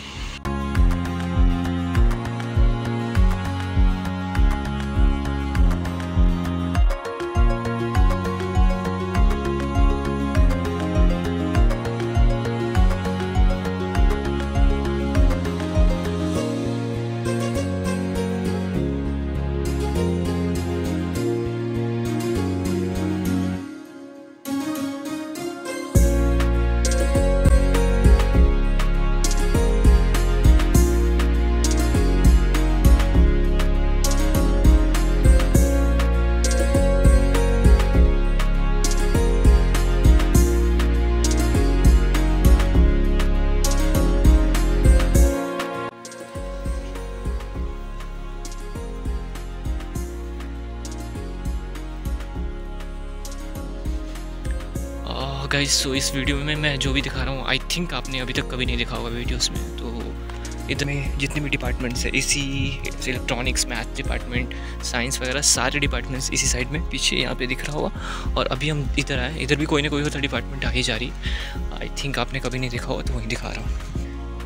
गाइस सो इस वीडियो में मैं जो भी दिखा रहा हूँ आई थिंक आपने अभी तक कभी नहीं देखा होगा वीडियोस में। तो इधर में जितने भी डिपार्टमेंट्स है, इसी इलेक्ट्रॉनिक्स, मैथ डिपार्टमेंट, साइंस वगैरह सारे डिपार्टमेंट्स इसी साइड में पीछे यहाँ पे दिख रहा होगा। और अभी हम इधर आए, इधर भी कोई ना कोई होता डिपार्टमेंट आ ही जा रही। आई थिंक आपने कभी नहीं देखा होगा तो वहीं दिखा रहा हूँ।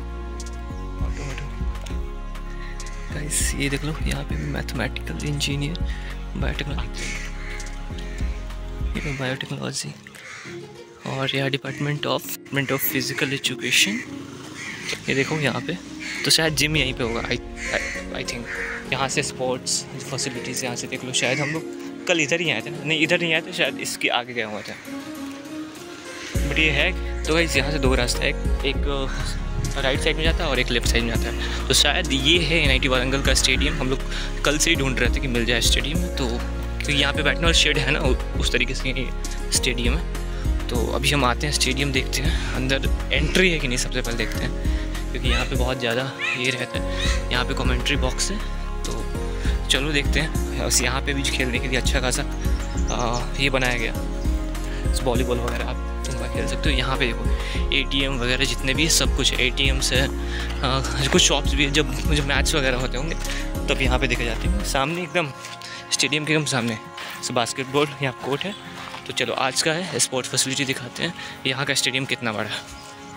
गाइस ये देख लो, यहाँ पे मैथमेटिकल इंजीनियर, बायोटेक्नोलॉजी बायोटेक्नोलॉजी और यहाँ department of department of physical education. ये देखो यहाँ पे, तो शायद जिम यहीं पे होगा आई आई थिंक। यहाँ से स्पोर्ट्स फैसिलिटीज़ यहाँ से देख लो। शायद हम लोग कल इधर ही आए थे, नहीं इधर नहीं आए थे, शायद इसके आगे गए हुए थे। बट ये है तो गाइस यहाँ से दो रास्ता है, एक, एक राइट साइड में जाता है और एक लेफ्ट साइड में जाता है। तो शायद ये है एन आई टी वारंगल का स्टेडियम। हम लोग कल से ही ढूंढ रहे थे कि मिल जाए स्टेडियम में, तो क्योंकि यहाँ पे बैठने वाला शेड है ना, उस तरीके से ये स्टेडियम है। तो अभी हम आते हैं स्टेडियम, देखते हैं अंदर एंट्री है कि नहीं, सबसे पहले देखते हैं क्योंकि यहाँ पे बहुत ज़्यादा ये रहता है। यहाँ पे कमेंट्री बॉक्स है, तो चलो देखते हैं। बस यहाँ पे भी खेलने के लिए अच्छा खासा ये बनाया गया, वॉलीबॉल वगैरह आप तुम खेल सकते हो। यहाँ पे देखो ए टी एम वगैरह जितने भी सब कुछ ए टी एम्स है, कुछ शॉप्स भी है। जब जब मैच वगैरह होते होंगे तब यहाँ पे देखे जाते हैं। सामने एकदम स्टेडियम के एकदम सामने से बास्केटबॉल यहाँ कोर्ट है। तो चलो आज का है स्पोर्ट फैसिलिटी दिखाते हैं, यहाँ का स्टेडियम कितना बड़ा है।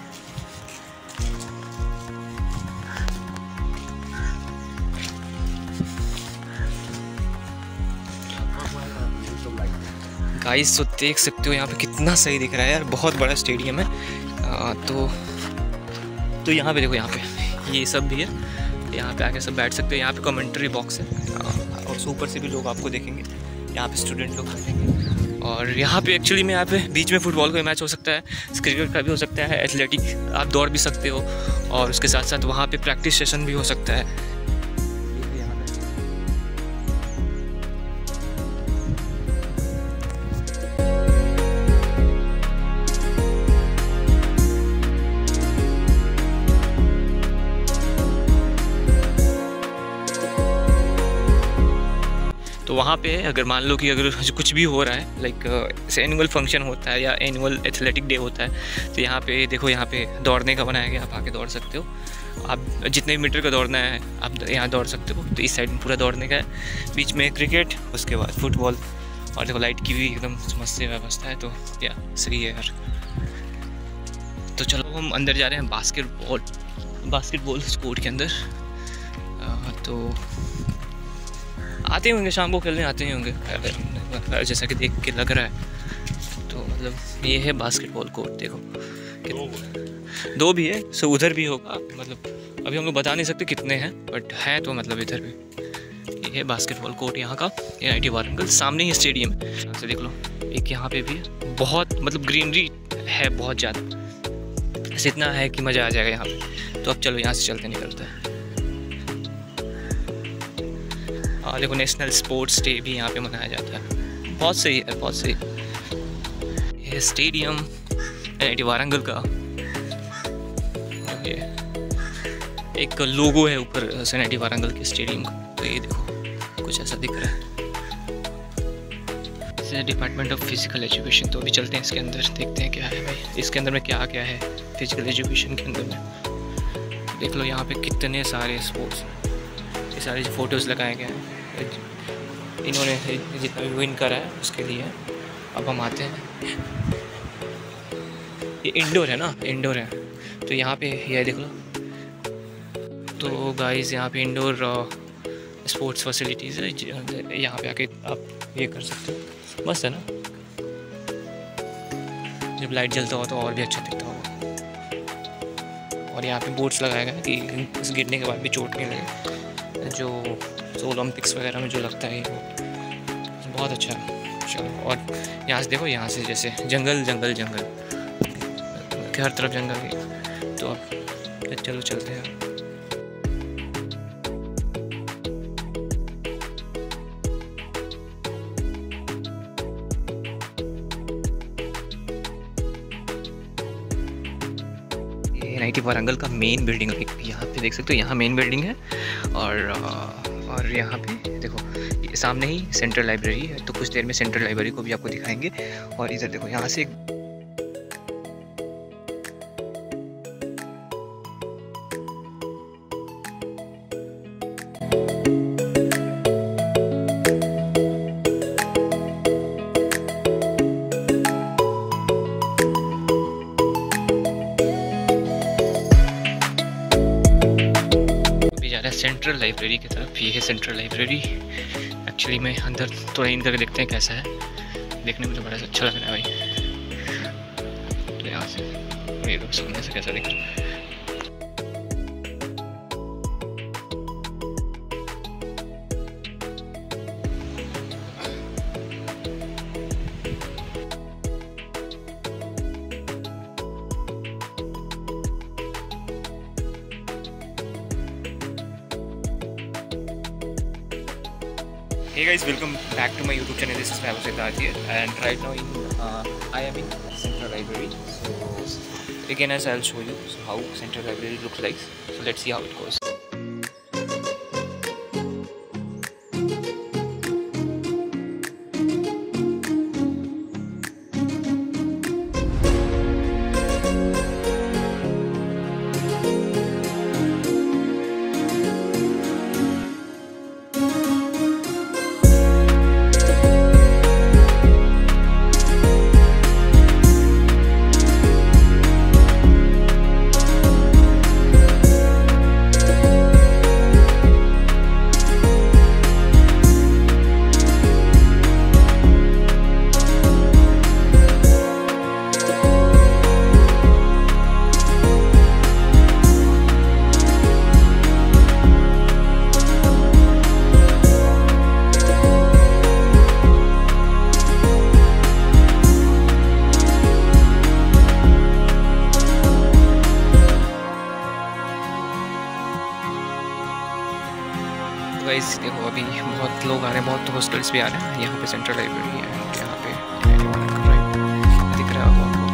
गाइस तो देख सकते हो यहाँ पे कितना सही दिख रहा है यार, बहुत बड़ा स्टेडियम है। आ, तो तो यहाँ पे देखो, यहाँ पे ये सब भी है, यहाँ पे आके सब बैठ सकते हो। यहाँ पे कमेंट्री बॉक्स है और ऊपर से भी लोग आपको देखेंगे, यहाँ पे स्टूडेंट लोग बैठेंगे। और यहाँ पे एक्चुअली में यहाँ पे बीच में फुटबॉल का मैच हो सकता है, क्रिकेट का भी हो सकता है, एथलेटिक आप दौड़ भी सकते हो, और उसके साथ साथ वहाँ पे प्रैक्टिस सेशन भी हो सकता है। तो वहाँ पे अगर मान लो कि अगर कुछ भी हो रहा है, लाइक जैसे एनुअल फंक्शन होता है या एनुअल एथलेटिक डे होता है, तो यहाँ पे देखो, यहाँ पे दौड़ने का बनाया गया, आप आके दौड़ सकते हो। आप जितने मीटर का दौड़ना है आप यहाँ दौड़ सकते हो। तो इस साइड में पूरा दौड़ने का है, बीच में क्रिकेट, उसके बाद फुटबॉल, और देखो लाइट की भी एकदम मस्त व्यवस्था है। तो या सही है यार। तो चलो हम अंदर जा रहे हैं बास्केटबॉल बास्केटबॉल कोर्ट के अंदर। आ, तो आते होंगे शाम को खेलने, आते ही होंगे जैसा कि देख के लग रहा है। तो मतलब ये है बास्केटबॉल कोर्ट, देखो दो भी है, सो उधर भी होगा, मतलब अभी हम लोग बता नहीं सकते कितने हैं, बट है तो मतलब इधर भी। ये है बास्केटबॉल कोर्ट यहाँ का, एन आई टी वारंगल, सामने ही स्टेडियम है, यहाँ से देख लो। एक यहाँ पे भी है, बहुत मतलब ग्रीनरी है बहुत ज़्यादा, बस इतना है कि मज़ा आ जाएगा यहाँ पे। तो अब चलो यहाँ से चलते निकलते हैं। हाँ देखो, नेशनल स्पोर्ट्स डे भी यहाँ पे मनाया जाता है, बहुत सही है, बहुत सही। ये stadium N I T Warangal का, ये एक लोगो है ऊपर एन आई टी वारंगल के स्टेडियम का। तो ये देखो कुछ ऐसा दिख रहा है, इसे डिपार्टमेंट ऑफ फिजिकल एजुकेशन। तो अभी चलते हैं इसके अंदर, देखते हैं क्या है भाई इसके अंदर में, क्या क्या है फिजिकल एजुकेशन के अंदर में। देख लो यहाँ पे कितने सारे स्पोर्ट्स, ये सारे जो फोटोज़ लगाए गए हैं, इन्होंने जितना भी विन करा है उसके लिए। अब हम आते हैं, ये इंडोर है ना, इंडोर है, तो यहाँ पे ये देख लो। तो गाइस यहाँ पे इंडोर स्पोर्ट्स फैसिलिटीज़ है, यहाँ पे आके आप ये कर सकते हो, मस्त है ना। जब लाइट जलता हो तो और भी अच्छा दिखता होगा। और यहाँ पे बोर्ड्स लगाए गए हैं कि इस गिरने के बाद भी चोट नहीं लगे, जो जो ओलंपिक्स वगैरह में जो लगता है वो बहुत अच्छा है। चलो, और यहाँ से देखो, यहाँ से जैसे जंगल जंगल जंगल हर तरफ जंगल है। तो अब चलो चलते हैं। एन आई टी वारंगल का मेन बिल्डिंग यहाँ पे देख सकते हो, यहाँ मेन बिल्डिंग है। और और यहाँ पे देखो, ये सामने ही सेंट्रल लाइब्रेरी है, तो कुछ देर में सेंट्रल लाइब्रेरी को भी आपको दिखाएंगे। और इधर देखो, यहाँ से सेंट्रल लाइब्रेरी की तरफ। ये है सेंट्रल लाइब्रेरी। एक्चुअली में अंदर थोड़ा इन करके देखते हैं कैसा है, देखने में तो बड़ा अच्छा लग रहा है भाई। तो यहाँ से ये लोग सामने से कैसा दिख रहा है। Hey guys, welcome back to my YouTube channel. This is Vaibhav Siddharth here, and right now in uh, I am in Central Library. So again, as I'll show you so how Central Library looks like. So let's see how it goes. Guys देखो, अभी बहुत लोग आ रहे हैं, बहुत हॉस्टल्स भी आ रहे हैं। यहाँ पे सेंट्रल लाइब्रेरी है, यहाँ पे दिख रहा होगा आपको।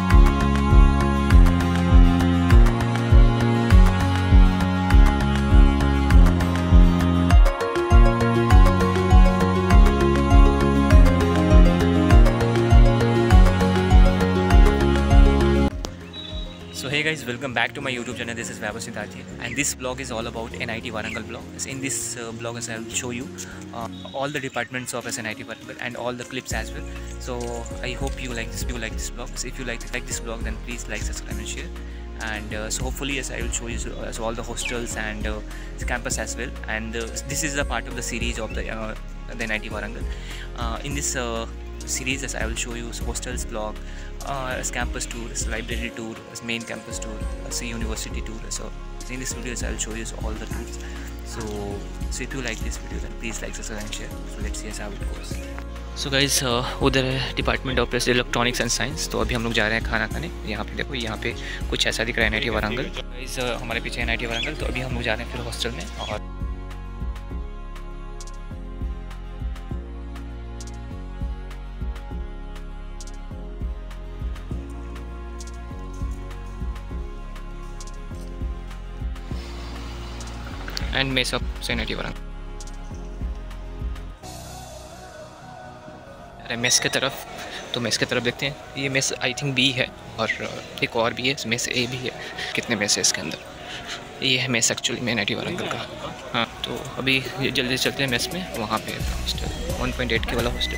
So hey guys, welcome back to my YouTube channel. This is Vaibhav Siddharth here, and this vlog is all about N I T Warangal blog. In this uh, blog, I will show you uh, all the departments of N I T Warangal and all the clips as well. So I hope you like this. You like this vlog. So if you like like this vlog, then please like, subscribe, and share. and uh, so hopefully yes I will show you uh, so all the hostels and uh, campus as well, and uh, this is a part of the series of the uh, the N I T Warangal. Uh, in this uh, series as I will show you hostels blog, uh, as campus tour, as library tour, as main campus tour, as a university tour. So in this video I will show you all the tours. So so if you like this video then please like, subscribe and share. So let's see how it goes. So guys उधर है department of electronics and science, तो अभी हम लोग जा रहे हैं खाना खाने। यहाँ पे देखो, यहाँ पे कुछ ऐसा दिख रहा है N I T Warangal. Guys हमारे पीछे एन आई टी वारंगल, तो अभी हम लोग जा रहे हैं फिर हॉस्टल में। और एंड मेस अप से N I T Warangal. Mess की तरफ, तो मेस की तरफ देखते हैं। ये मेस आई थिंक बी है और एक और भी है, मेस ए भी है। कितने मेस है इसके अंदर? ये है मेस एक्चुअली में एन आई टी वारंगल का। हाँ, तो अभी जल्दी चलते हैं मेस में। वहाँ पे हॉस्टल वन पॉइंट एट के वाला हॉस्टल।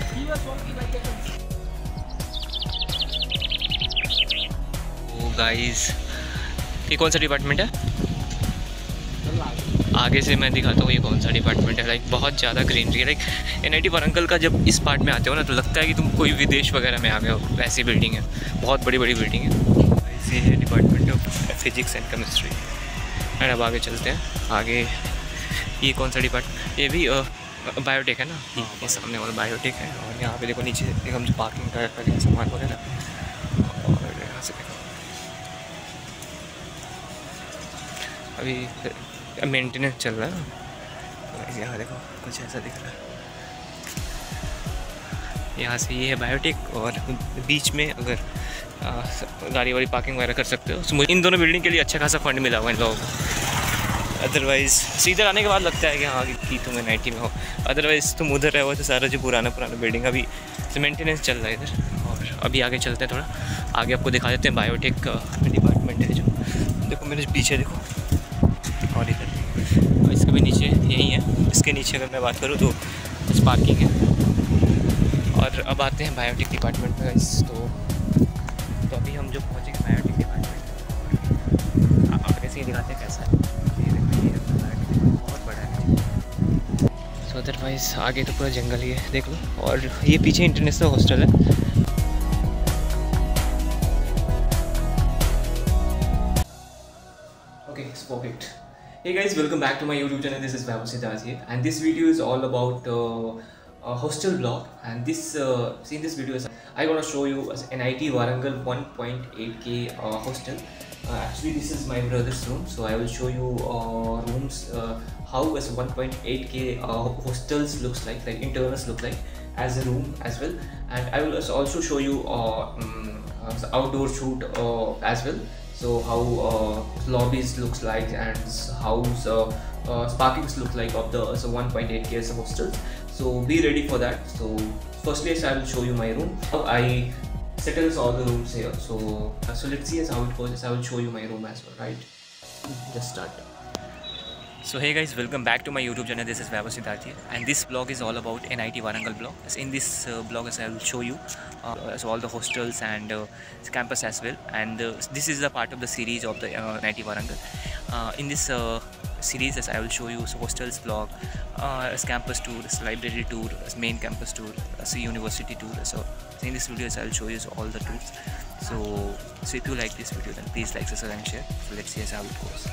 तो गाइस ये कौन सा डिपार्टमेंट है? आगे से मैं दिखाता हूँ ये कौन सा डिपार्टमेंट है। लाइक बहुत ज़्यादा ग्रीनरी है। Like N I T Warangal का जब इस पार्ट में आते हो ना तो लगता है कि तुम कोई विदेश वगैरह में आ गए हो। ऐसी बिल्डिंग है, बहुत बड़ी बड़ी बिल्डिंग है। ऐसी है department of physics and chemistry. And अब आगे चलते हैं। आगे ये कौन सा डिपार्टमेंट? ये भी बायोटेक है ना, ये सामने वाला बायोटेक है। और यहाँ पे देखो नीचे एक हम जो पार्किंग का सामान वगैरह। और यहाँ से देखो अभी मेंटेनेंस चल रहा है ना। यहाँ देखो कुछ ऐसा दिख रहा है। यहाँ से ये है बायोटेक और बीच में अगर आ, गाड़ी वाली पार्किंग वगैरह कर सकते हो। so, इन दोनों बिल्डिंग के लिए अच्छा खासा फंड मिला हुआ इन लोगों को। अदरवाइज़ सीधे आने के बाद लगता है कि हाँ कि तुम एन आई टी में हो। अदरवाइज़ तुम उधर रहो तो सारा जो पुराना पुराना बिल्डिंग अभी मेंटेनेंस चल रहा है इधर। और अभी आगे चलते हैं, थोड़ा आगे आपको दिखा देते हैं। बायोटेक डिपार्टमेंट है जो, देखो मेरे पीछे देखो। और इधर इसके भी नीचे यही है। इसके नीचे अगर मैं बात करूँ तो कुछ पार्किंग है। और अब आते हैं बायोटेक डिपार्टमेंट में। इस तो तो अभी हम जो पहुँचेंगे बायोटेक डिपार्टमेंट, आगे से ही दिखाते हैं कैसा है। ये देखो, ये बहुत बड़ा है। सो अदरवाइज़ आगे तो पूरा जंगल ही है, देख लो। और ये पीछे इंटरनेशनल हॉस्टल है। Okay, spoke it. Hey guys, welcome back to my YouTube channel. This is Vaibhav Siddharth here, and this video is all about uh, a hostel blog. And this, uh, see in this video, is I gonna show you as N I T Warangal one point eight K uh, hostel. Uh, actually, this is my brother's room, so I will show you uh, rooms uh, how as one point eight K uh, hostels looks like, like internals look like as a room as well. And I will also show you uh, um, uh, outdoor shoot uh, as well. So how uh, lobbies looks like and how uh, uh, parkings look like of the so one point eight K as a hostels. So be ready for that. So firstly I will show you my room. How I settles all the rooms here. So uh, so let's see as how it goes. I will show you my room as well, right? Just start. So hey guys, welcome back to my YouTube channel. This is Vaibhav Siddharth here, and this blog is all about N I T Warangal blog. As in this uh, blog as I will show you uh, so all the hostels and uh, campus as well, and uh, this is a part of the series of the uh, N I T Warangal. Uh, in this uh, series as I will show you so hostels blog, uh, as campus tour, as library tour, as main campus tour, as a university tour. So in this video I will show you all the tours. So so if you like this video then please like, subscribe and share. So let's see how it goes.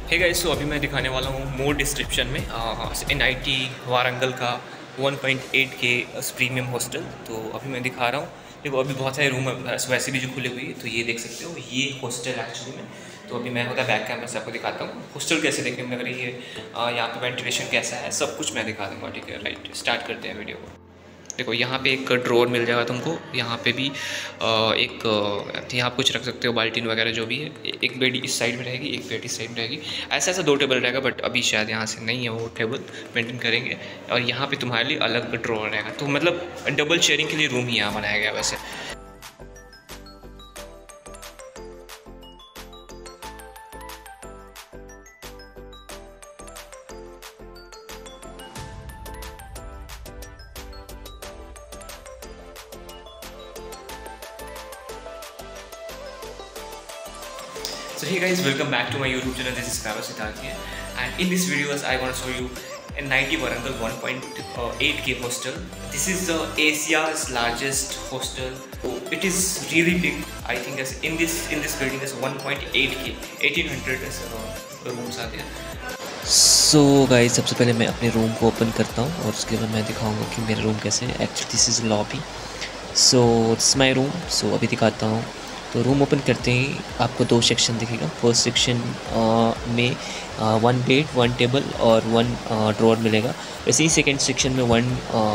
Hey guys, so अभी मैं दिखाने वाला हूँ मोर डिस्क्रिप्शन में एन आई टी वारंगल का one point eight K premium hostel. तो अभी मैं दिखा रहा हूँ। देखो अभी बहुत सारे रूम वैसे भी जो खुले हुए हैं, तो ये देख सकते हो ये हॉस्टल एक्चुअली में। तो अभी मैं होता है बैक कैमरा से आपको दिखाता हूँ हॉस्टल कैसे देखने में लग रही है, यहाँ पे वेंटिलेशन कैसा है, सब कुछ मैं दिखा दूँगा। ठीक है, राइट, स्टार्ट करते हैं वीडियो को। देखो यहाँ पे एक ड्रॉअर मिल जाएगा तुमको, यहाँ पे भी एक यहाँ कुछ रख सकते हो, बाल्टीन वगैरह जो भी है। एक बेड इस साइड में रहेगी, एक बेड इस साइड में रहेगी। ऐसा ऐसा दो टेबल रहेगा, बट अभी शायद यहाँ से नहीं है वो टेबल, मेंटेन करेंगे। और यहाँ पे तुम्हारे लिए अलग ड्रॉअर रहेगा। तो मतलब डबल शेयरिंग के लिए रूम ही यहाँ बनाया गया वैसे। So hey guys, welcome back to my YouTube channel. This is Vaibhav Siddharth here, and in this video I want to show you an I T Warangal one point eight K hostel. This is the Asia's largest hostel. So it is really big. I think as in this in this building is one point eight K, eighteen hundred uh, rooms are there. So guys, सबसे पहले मैं अपने रूम को ओपन करता हूँ और उसके बाद मैं दिखाऊंगा कि मेरा रूम कैसे है। Actually this is lobby. So this my room. So अभी दिखाता हूँ। तो रूम ओपन करते ही आपको दो सेक्शन दिखेगा। फर्स्ट सेक्शन में वन बेड, वन टेबल और वन ड्रॉअर मिलेगा। वैसे ही सेकेंड सेक्शन में वन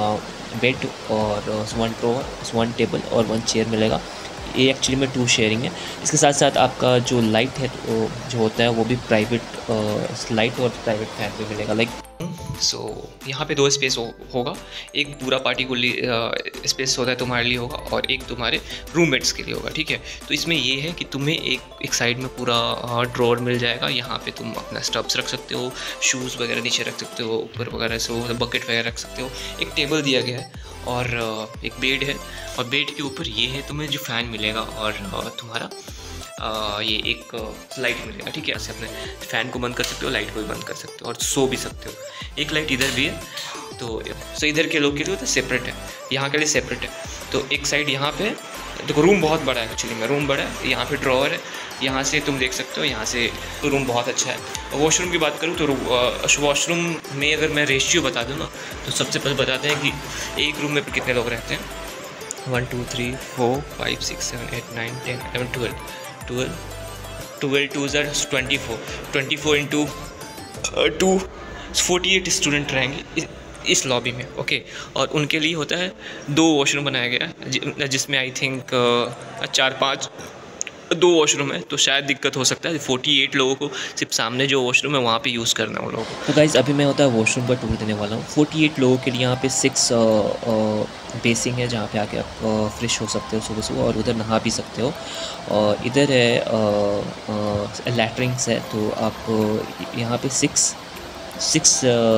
बेड और वन ड्रॉअर, वन टेबल और वन चेयर मिलेगा। ये एक्चुअली में टू शेयरिंग है। इसके साथ साथ आपका जो लाइट है तो जो होता है वो भी प्राइवेट लाइट और प्राइवेट फैन भी मिलेगा। लाइक सो so, यहाँ पे दो स्पेस हो, होगा। एक पूरा पार्टी को स्पेस होता है तुम्हारे लिए होगा, और एक तुम्हारे रूममेट्स के लिए होगा। ठीक है, तो इसमें ये है कि तुम्हें एक एक साइड में पूरा ड्रॉअर मिल जाएगा। यहाँ पे तुम अपना स्टब्स रख सकते हो, शूज़ वगैरह नीचे रख सकते हो, ऊपर वगैरह से वो बकेट वगैरह रख सकते हो। एक टेबल दिया गया है और एक बेड है, और बेड के ऊपर ये है तुम्हें जो फ़ैन मिलेगा, और तुम्हारा आ, ये एक लाइट मिलेगा। ठीक है, ऐसे अपने फ़ैन को बंद कर सकते हो, लाइट को भी बंद कर सकते हो, और सो भी सकते हो। एक लाइट इधर भी है, तो सो इधर के लोग के लिए तो सेपरेट है, यहाँ के लिए सेपरेट है। तो एक साइड यहाँ पे देखो, रूम बहुत बड़ा है एक्चुअली में, रूम बड़ा है। यहाँ पे ड्रॉअर है, यहाँ से तुम देख सकते हो, यहाँ से तो रूम बहुत अच्छा है। वॉशरूम की बात करूँ तो वॉशरूम में अगर मैं रेशियो बता दूँ ना, तो सबसे पहले बताते हैं कि एक रूम में कितने लोग रहते हैं। One two three four five six seven eight nine ten eleven twelve twelve twelve twos are twenty four twenty four into two forty eight student रहेंगे इस लॉबी में। ओके, और उनके लिए होता है दो वॉशरूम बनाया गया है, जिसमें आई थिंक चार पाँच दो वॉशरूम है। तो शायद दिक्कत हो सकता है अड़तालीस लोगों को सिर्फ सामने जो वॉशरूम है वहाँ पे यूज़ करना है उन लोगों को। तो गाइज़, अभी मैं होता है वॉशरूम का टूर देने वाला हूँ। अड़तालीस लोगों के लिए यहाँ पे सिक्स बेसिंग है, जहाँ पे आके आप फ्रेश हो सकते हो सुबह सुबह, और उधर नहा भी सकते हो। और इधर है लैट्रिंग्स है, तो आप यहाँ पे सिक्स सिक्स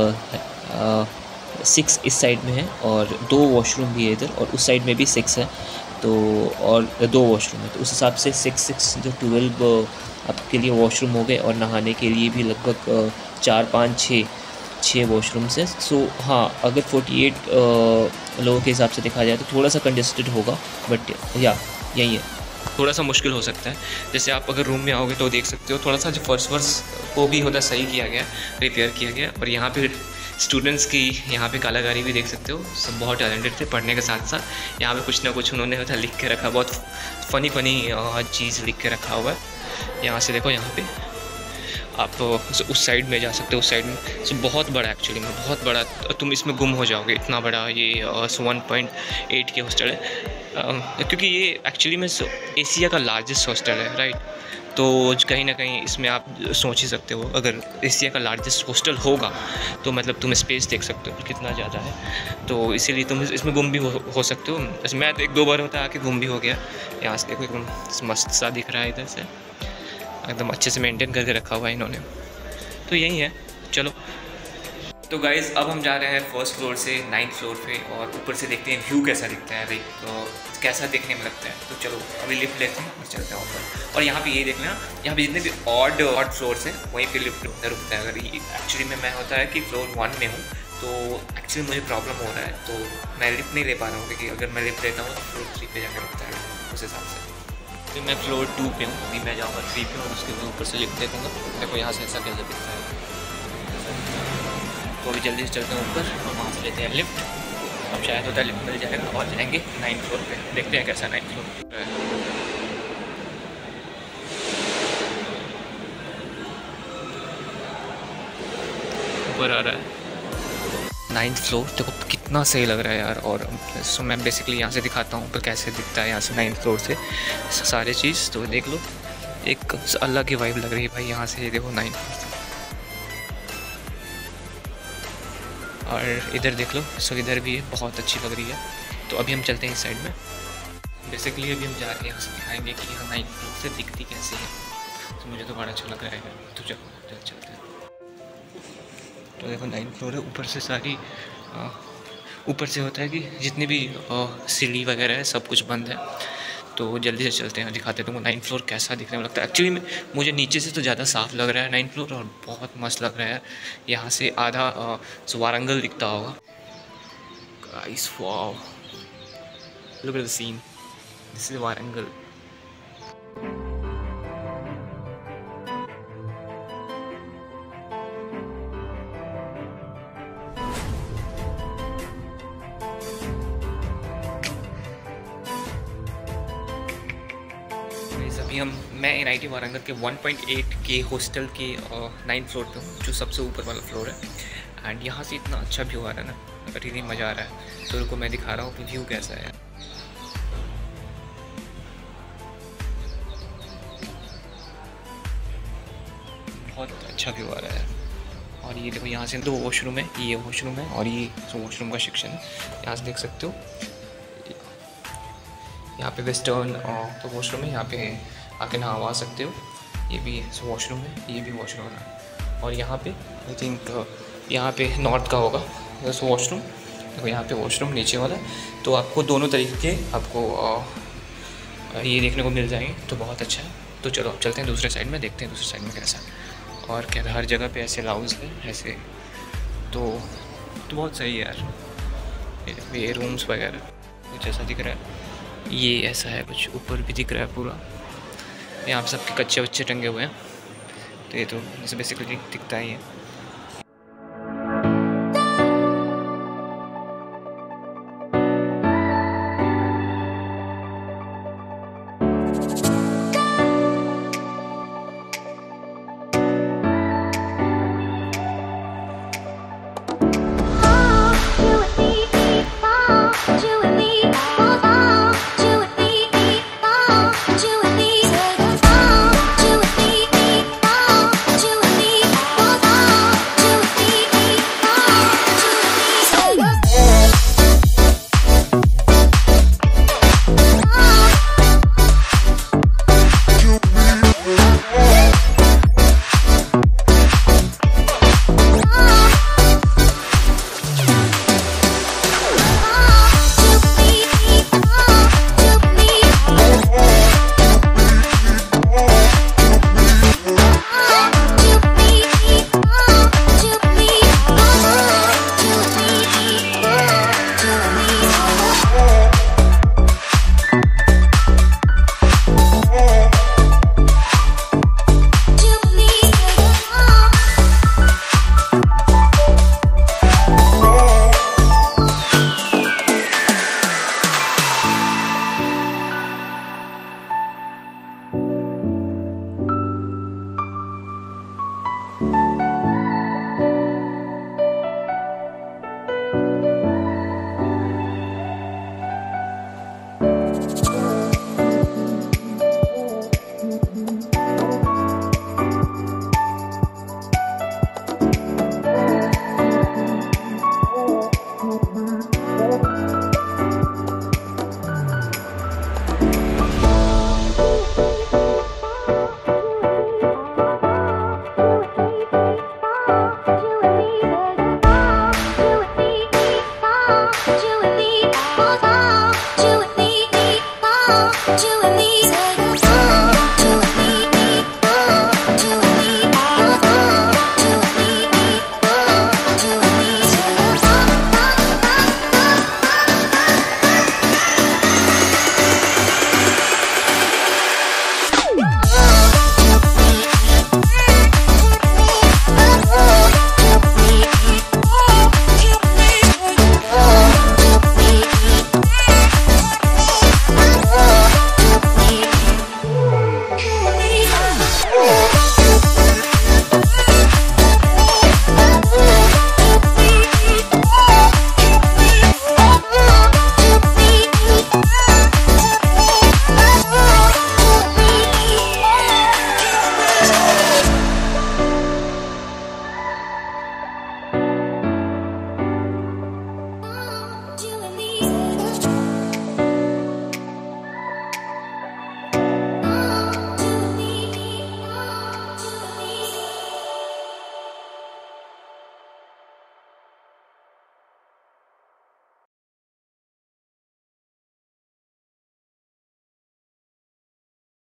सिक्स इस साइड में है, और दो वॉशरूम भी है इधर, और उस साइड में भी सिक्स है। तो और दो वॉशरूम है, तो उस हिसाब से सिक्स सिक्स जो ट्वेल्व आपके लिए वॉशरूम हो गए, और नहाने के लिए भी लगभग चार पाँच छः छः वॉशरूम्स है। सो हाँ, अगर अड़तालीस लोगों के हिसाब से देखा जाए तो थोड़ा सा कंजेस्टेड होगा, बट या यही है, थोड़ा सा मुश्किल हो सकता है। जैसे आप अगर रूम में आओगे तो देख सकते हो थोड़ा सा जो फर्श वर्श को भी होता सही किया गया, रिपेयर किया गया। और यहाँ पे स्टूडेंट्स की यहाँ पे कलाकारी भी देख सकते हो, सब बहुत टैलेंटेड थे पढ़ने के साथ साथ। यहाँ पे कुछ ना कुछ उन्होंने होता लिख के रखा, बहुत फ़नी फ़नी चीज़ लिख के रखा हुआ है। यहाँ से देखो, यहाँ पे आप उस साइड में जा सकते हो, उस साइड में। सो बहुत बड़ा एक्चुअली में, बहुत बड़ा, तुम इसमें गुम हो जाओगे, इतना बड़ा ये one point eight K hostel है। क्योंकि ये एक्चुअली में एशिया का लार्जेस्ट हॉस्टल है, राइट। तो कहीं ना कहीं इसमें आप सोच ही सकते हो, अगर एशिया का लार्जेस्ट हॉस्टल होगा तो मतलब तुम स्पेस देख सकते हो कितना ज़्यादा है। तो इसीलिए तुम इसमें गुम भी हो, हो सकते हो। जैसे मैं तो एक दो बार होता आके गुम भी हो गया। यहाँ से देखो, एकदम मस्त सा दिख रहा है, इधर से एकदम अच्छे से मेंटेन करके रखा हुआ है इन्होंने। तो यही है, चलो। तो गाइज़, अब हम जा रहे हैं फर्स्ट फ्लोर से नाइन्थ फ्लोर पे, और ऊपर से देखते हैं व्यू कैसा दिखता है, लाइक तो कैसा देखने में लगता है। तो चलो अभी लिफ्ट लेते हैं और चलते हैं ऊपर। और यहाँ पे ये देखना, यहाँ पे जितने भी ऑड ऑड फ्लोर्स हैं वहीं पे लिफ्ट रुकता है। अगर ये एक्चुअली में मैं होता है कि फ्लोर वन में हूँ, तो एक्चुअली मुझे प्रॉब्लम हो रहा है, तो मैं लिफ्ट नहीं ले पा रहा हूँ, क्योंकि अगर मैं लिफ्ट लेता हूँ तो फ्लोर थ्री पे जाकर रुकता है उस हिसाब से। अभी मैं फ्लोर टू पे हूँ, अभी मैं जाऊँगा थ्री पे और उसके ऊपर से लिफ्ट देखूँगा। देखो यहाँ से ऐसा कैसे दिखता है। तो अभी जल्दी से चलते हैं ऊपर और वहाँ से लेते हैं लिफ्ट। अब शायद होता है लिफ्ट मिल जाएगा और जाएंगे नाइन्थ फ्लोर पे, देखते हैं कैसा नाइन्थ फ्लोर है। ऊपर आ रहा है नाइन्थ फ्लोर, देखो कितना सही लग रहा है यार। और सो मैं बेसिकली यहाँ से दिखाता हूँ ऊपर कैसे दिखता है यहाँ से नाइन्थ फ्लोर से सारे चीज़। तो देख लो, एक अलग ही वाइब लग रही है भाई यहाँ से। देखो नाइन्थ फ्लोर से, और इधर देख लो, सो इधर भी बहुत अच्छी लग रही है। तो अभी हम चलते हैं इस साइड में। बेसिकली अभी हम जा रहे हैं यहाँ से दिखाएंगे कि यहाँ नाइन्थ फ्लोर से दिखती कैसी है। तो मुझे तो बड़ा अच्छा लग रहा है, तो चलो चल चलते हैं। तो देखो नाइन्थ फ्लोर है, ऊपर से सारी ऊपर से होता है कि जितनी भी सीढ़ी वगैरह है सब कुछ बंद है। तो जल्दी से चलते हैं, दिखाते हैं तुमको नाइन्थ फ्लोर कैसा दिखने में लगता है। एक्चुअली में मुझे नीचे से तो ज़्यादा साफ़ लग रहा है नाइन्थ फ्लोर, और बहुत मस्त लग रहा है। यहाँ से आधा वारंगल दिखता होगा। Guys wow, look at the scene, this is Warangal. अभी हम मैं एन आई टी वारंगल के one point eight K hostel के नाइन्थ फ्लोर पे हूँ, जो सबसे ऊपर वाला फ्लोर है। एंड यहाँ से इतना अच्छा व्यू आ रहा है ना, रियली मज़ा आ रहा है। तो रुको मैं दिखा रहा हूँ कि व्यू कैसा है। बहुत अच्छा व्यू आ रहा है। और ये देखो यहाँ से दो वॉशरूम है, ये वॉशरूम है और ये वॉशरूम का सेक्शन है। यहाँ से देख सकते हो, यहाँ पे वेस्टर्न तो वॉशरूम है, यहाँ पे आके नहा सकते हो। ये भी वॉशरूम है, ये भी वॉशरूम है। और यहाँ पे आई थिंक यहाँ पे नॉर्थ का होगा वॉशरूम। देखो यहाँ पे वॉशरूम नीचे वाला, तो आपको दोनों तरीके के आपको आ, ये देखने को मिल जाएंगे। तो बहुत अच्छा है। तो चलो अब चलते हैं दूसरे साइड में, देखते हैं दूसरे साइड में कैसा है। और क्या हर जगह पे ऐसे लाउंज है ऐसे, तो तो बहुत सही है यार। ये देखो ये रूम्स वगैरह कुछ ऐसा दिख रहा है, ये ऐसा है कुछ, ऊपर भी दिख रहा है पूरा। यहाँ पे सबके कच्चे बच्चे टंगे हुए हैं। तो ये तो जैसे बेसिकली दिखता ही है।